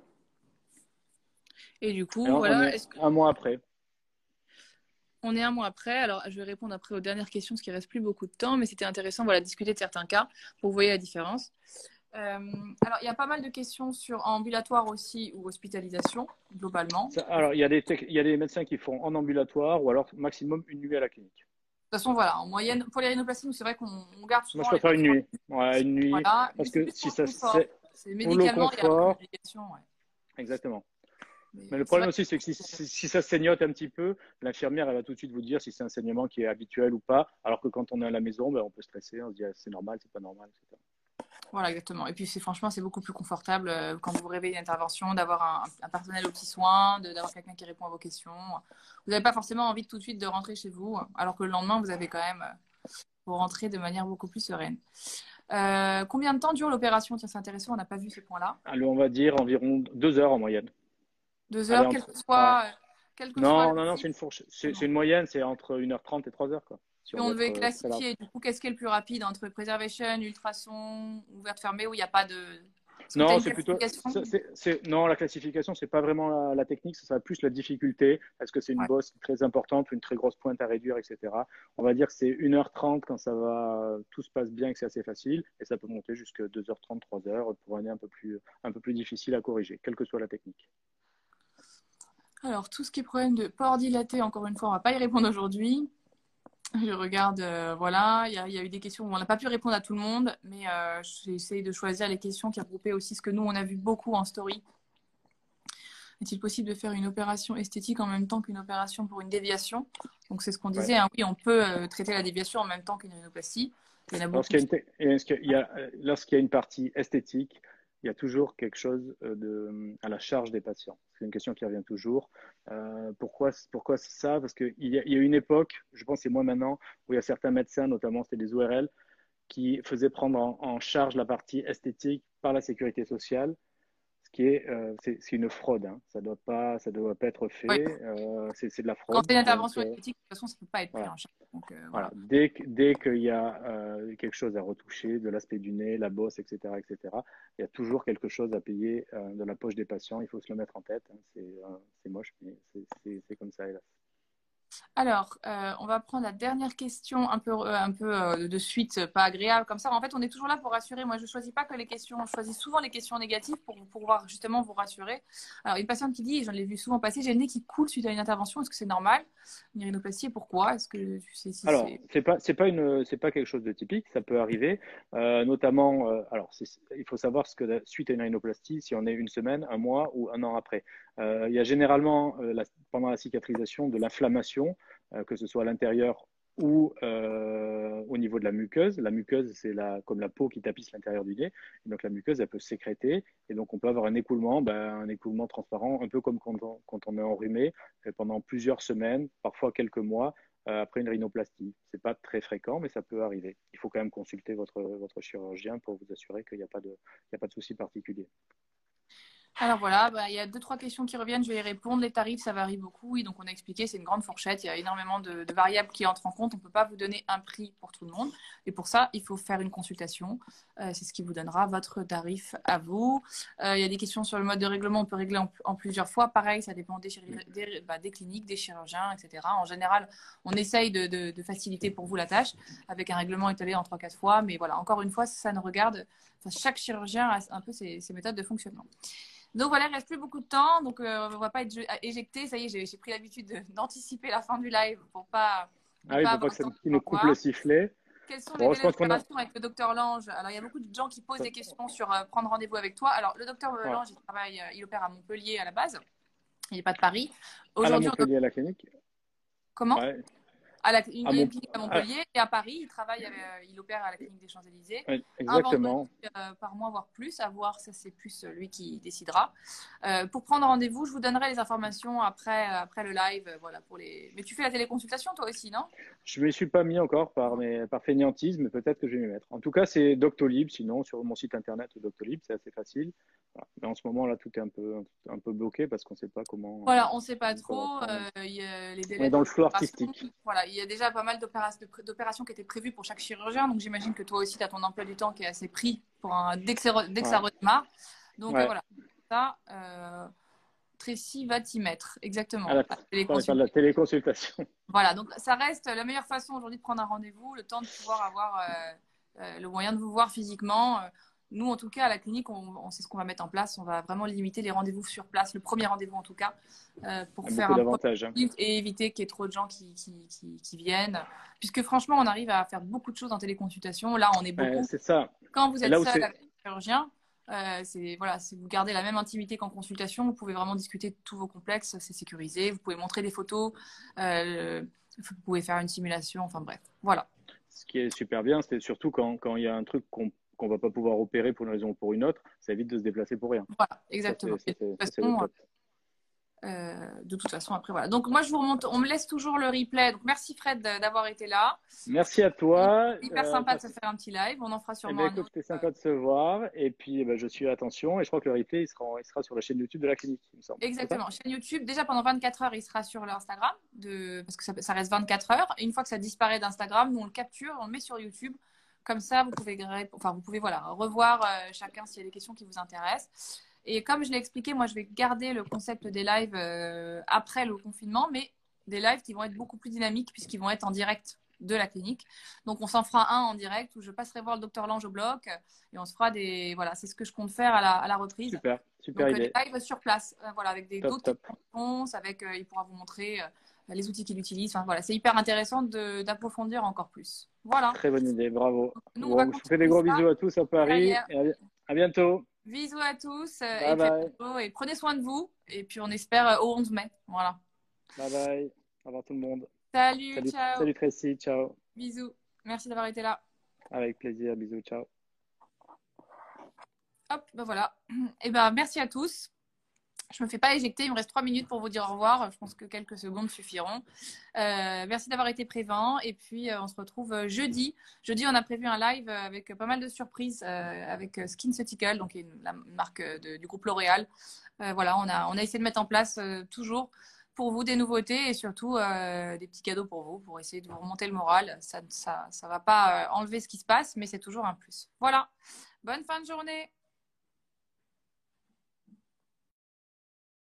Et du coup, on, on voilà. est Est-ce que... un mois après. On est un mois après. Alors, je vais répondre après aux dernières questions, parce qu'il ne reste plus beaucoup de temps, mais c'était intéressant, voilà, de discuter de certains cas pour vous voyez la différence. Euh, alors, il y a pas mal de questions sur ambulatoire aussi ou hospitalisation, globalement. Ça, alors, il y, a des il y a des médecins qui font en ambulatoire ou alors maximum une nuit à la clinique. De toute façon, voilà, en moyenne, pour les rhinoplasties, c'est vrai qu'on garde souvent Moi, je les préfère une patients. nuit. Ouais, une nuit. Voilà, mais Parce c'est que plus si pour le ça confort. c'est C'est pour le médicalement, il y a une confort, obligation. Ouais. exactement. Mais, Mais le c'est problème vrai aussi, c'est que si, si, si ça saignote un petit peu, l'infirmière, elle va tout de suite vous dire si c'est un saignement qui est habituel ou pas. Alors que quand on est à la maison, ben, on peut stresser, on se dit ah, c'est normal, c'est pas normal, et cetera. Voilà, exactement. Et puis, c'est franchement, c'est beaucoup plus confortable euh, quand vous rêvez d'intervention, d'avoir un, un personnel aux petits soins, d'avoir quelqu'un qui répond à vos questions. Vous n'avez pas forcément envie de, tout de suite de rentrer chez vous, alors que le lendemain, vous avez quand même, euh, vous rentrez de manière beaucoup plus sereine. Euh, combien de temps dure l'opération? Tiens, c'est intéressant, on n'a pas vu ces points-là. Alors, on va dire environ deux heures en moyenne. Deux Allez, heures, quel entre, que ouais. soit, quel que soit Non, le non, non, c'est type. une fourche, c'est une moyenne, c'est entre une heure trente et trois heures, quoi. Si Puis on on veut devait être très large. classifier, du coup, qu'est-ce qui est le plus rapide entre préservation, ultrason, ouverte, fermée, où il n'y a pas de... Est-ce que tu as Non, une c'est plutôt. classification? c'est- c'est- non, la classification, c'est pas vraiment la, la technique, ça sera plus la difficulté. Est-ce que c'est une Ouais. bosse très importante, une très grosse pointe à réduire, et cetera. On va dire que c'est une heure trente quand ça va, tout se passe bien et que c'est assez facile. Et ça peut monter jusqu'à deux heures trente, trois heures pour un nez un peu plus, un peu plus difficile à corriger, quelle que soit la technique. Alors, tout ce qui est problème de port dilaté, encore une fois, on ne va pas y répondre aujourd'hui. Je regarde, euh, voilà, il y, y a eu des questions où on n'a pas pu répondre à tout le monde, mais euh, j'ai essayé de choisir les questions qui regroupaient aussi ce que nous, on a vu beaucoup en story. Est-il possible de faire une opération esthétique en même temps qu'une opération pour une déviation? Donc, c'est ce qu'on Ouais. disait, hein, oui, on peut euh, traiter la déviation en même temps qu'une rhinoplastie. Il y en a beaucoup. Lorsqu'il y a une, lorsqu'il y a, lorsqu'il y a une partie esthétique, il y a toujours quelque chose de, à la charge des patients. C'est une question qui revient toujours. Euh, pourquoi, pourquoi ça? Parce qu'il y, a, il y a une époque, je pense que c'est moins maintenant, où il y a certains médecins, notamment c'était des O R L, qui faisaient prendre en, en charge la partie esthétique par la sécurité sociale, ce qui est, euh, c'est, c'est une fraude. Hein. Ça doit pas, ça doit pas être Oui. fait. Euh, c'est, c'est de la Quand fraude. c'est une Donc, intervention euh, esthétique, de toute façon, ça ne peut pas être pris voilà. en charge. Donc, euh, Voilà. voilà. Dès, dès qu'il y a euh, quelque chose à retoucher, de l'aspect du nez, la bosse, et cetera, et cetera, il y a toujours quelque chose à payer euh, de la poche des patients. Il faut se le mettre en tête. Hein. C'est, euh, c'est moche, mais c'est, c'est, c'est comme ça, hélas. Alors, euh, on va prendre la dernière question un peu, euh, un peu euh, de suite, euh, pas agréable comme ça. En fait, on est toujours là pour rassurer. Moi, je ne choisis pas que les questions, je choisis souvent les questions négatives pour, pour pouvoir justement vous rassurer. Alors, une patiente qui dit, et j'en ai vu souvent passer, j'ai le nez qui coule suite à une intervention. Est-ce que c'est normal? Une rhinoplastie, pourquoi? Est-ce que tu sais si Alors, c'est... c'est pas, c'est pas une, c'est pas quelque chose de typique. Ça peut arriver, euh, notamment. Euh, alors, c'est, il faut savoir ce que suite à une rhinoplastie, si on est une semaine, un mois ou un an après, euh, il y a généralement euh, la, pendant la cicatrisation de l'inflammation, euh, que ce soit à l'intérieur ou euh, au niveau de la muqueuse. La muqueuse, c'est la, comme la peau qui tapisse l'intérieur du nez. Et donc la muqueuse, elle peut sécréter. Et donc on peut avoir un écoulement, ben, un écoulement transparent, un peu comme quand on, quand on est enrhumé, pendant plusieurs semaines, parfois quelques mois, euh, après une rhinoplastie. C'est pas très fréquent, mais ça peut arriver. Il faut quand même consulter votre, votre chirurgien pour vous assurer qu'il n'y a pas de, il y a pas de souci particulier. Alors voilà, bah, il y a deux, trois questions qui reviennent, je vais y répondre. Les tarifs, ça varie beaucoup. Oui, donc on a expliqué, c'est une grande fourchette. Il y a énormément de, de variables qui entrent en compte. On ne peut pas vous donner un prix pour tout le monde. Et pour ça, il faut faire une consultation. Euh, c'est ce qui vous donnera votre tarif à vous. Euh, il y a des questions sur le mode de règlement. On peut régler en, en plusieurs fois. Pareil, ça dépend des, des, bah, des cliniques, des chirurgiens, et cetera. En général, on essaye de, de, de faciliter pour vous la tâche avec un règlement étalé en trois quatre fois. Mais voilà, encore une fois, ça ne regarde... Enfin, chaque chirurgien a un peu ses, ses méthodes de fonctionnement. Donc voilà, il ne reste plus beaucoup de temps, donc euh, on ne va pas être éjecté. Ça y est, j'ai, j'ai pris l'habitude d'anticiper la fin du live pour pas, ah oui, pas pour pas avoir que le ça temps de nous coupe revoir. le sifflet. Quels sont les Bon, je délais pense qu'on a. d'opération avec le docteur Lange? Alors, il y a beaucoup de gens qui posent des questions sur euh, prendre rendez-vous avec toi. Alors, le docteur Ouais. Lange, il travaille, euh, il opère à Montpellier à la base. Il n'est pas de Paris. À la Aujourd'hui, Montpellier, à la clinique. comment? Ouais. À la, une, à il y a mon, une clinique à à- Montpellier et à Paris, il travaille, avec- euh, il opère à la clinique des Champs-Élysées. ouais, Un vendredi exactement. euh, par mois, voire plus, à voir, ça c'est plus euh, lui qui décidera. Euh, pour prendre rendez-vous, je vous donnerai les informations après, euh, après le live. euh, Voilà, pour les... Mais tu fais la téléconsultation toi aussi, non? Je ne m'y suis pas mis encore par, mes, par fainéantisme, mais peut-être que je vais m'y mettre. En tout cas, c'est Doctolib. Sinon, sur mon site internet Doctolib, c'est assez facile. Voilà. Mais en ce moment, là, tout est un peu, un peu bloqué parce qu'on ne sait pas comment, Voilà, on ne sait pas comment trop. prendre. Euh, il y a les On est délais dans le flou d'opération. artistique. Voilà, il y a déjà pas mal d'opéra- de pré- d'opérations qui étaient prévues pour chaque chirurgien. Donc j'imagine que toi aussi, tu as ton emploi du temps qui est assez pris pour un... dès que, c'est re- dès que ça Ouais. redémarre. Donc euh, Ouais. voilà, ça, euh, Tracy va t'y mettre. Exactement. À la, À la on va faire de téléconsultation. la téléconsultation. Voilà, donc ça reste la meilleure façon aujourd'hui de prendre un rendez-vous, le temps de pouvoir avoir euh, euh, le moyen de vous voir physiquement. Euh, Nous, en tout cas, à la clinique, on, on sait ce qu'on va mettre en place. On va vraiment limiter les rendez-vous sur place, le premier rendez-vous en tout cas, euh, pour Il y a faire beaucoup un premier d'avantages. Hein. rendez-vous et éviter qu'il y ait trop de gens qui, qui, qui, qui viennent. Puisque franchement, on arrive à faire beaucoup de choses en téléconsultation. Là, on est Ouais, beaucoup. c'est ça. Quand vous Et êtes là où seul c'est. avec un chirurgien, euh, c'est voilà, c'est vous gardez la même intimité qu'en consultation. Vous pouvez vraiment discuter de tous vos complexes, c'est sécurisé. Vous pouvez montrer des photos, euh, vous pouvez faire une simulation. Enfin bref, voilà. Ce qui est super bien, c'est surtout quand, quand il y a un truc qu'on qu'on va pas pouvoir opérer pour une raison ou pour une autre, ça évite de se déplacer pour rien. Voilà, Ça, exactement. c'est ça, Et de c'est- toute ça, c'est le façon, top. euh, de toute façon, après voilà. Donc moi, je vous remonte. On me laisse toujours le replay. Donc merci Fred d'avoir été là. Merci à toi. Hyper Euh, sympa de se passe- faire un petit live. On en fera eh sûrement bien, un écoute, autre. c'était sympa de se voir. Et puis, eh ben, je suis à attention. Et je crois que le replay, il sera, il sera sur la chaîne YouTube de la clinique, il me semble. C'est ça? Exactement. Chaîne YouTube, déjà pendant vingt-quatre heures, il sera sur l'Instagram, de... parce que ça, ça reste vingt-quatre heures. Et une fois que ça disparaît d'Instagram, nous on le capture, on le met sur YouTube. Comme ça, vous pouvez, enfin, vous pouvez voilà, revoir euh, chacun s'il y a des questions qui vous intéressent. Et comme je l'ai expliqué, moi je vais garder le concept des lives euh, après le confinement, mais des lives qui vont être beaucoup plus dynamiques puisqu'ils vont être en direct de la clinique. Donc on s'en fera un en direct où je passerai voir le docteur Lange au bloc et on se fera des. Voilà, c'est ce que je compte faire à la, à la reprise. Super, super Donc, euh, des idée. lives sur place, euh, voilà, avec des Top, d'autres top. questions-réponses, avec, euh, il pourra vous montrer euh, les outils qu'il utilise. Enfin, voilà, c'est hyper intéressant de- d'approfondir encore plus. Voilà. Très bonne idée, bravo. Nous, on va Bon, je vous fais des continuer gros ça bisous à tous à Paris. derrière. Et à, à bientôt. Bisous à tous euh, et Bye puis à bye. bientôt. Et prenez soin de vous. Et puis, on espère euh, au onze mai. Voilà. Bye bye. Au revoir tout le monde. Salut, Salut, ciao. salut Tracy. Ciao. Bisous. Merci d'avoir été là. Avec plaisir. Bisous. Ciao. Hop, ben voilà. Et ben, merci à tous. Je me fais pas éjecter, il me reste trois minutes pour vous dire au revoir. Je pense que quelques secondes suffiront. Euh, merci d'avoir été présent. Et puis, euh, on se retrouve euh, jeudi. Jeudi, on a prévu un live avec pas mal de surprises euh, avec SkinCeutical, donc une, la marque de, du groupe L'Oréal. Euh, voilà, on a, on a essayé de mettre en place euh, toujours pour vous des nouveautés et surtout euh, des petits cadeaux pour vous, pour essayer de vous remonter le moral. Ça ça, ça va pas euh, enlever ce qui se passe, mais c'est toujours un plus. Voilà. Bonne fin de journée.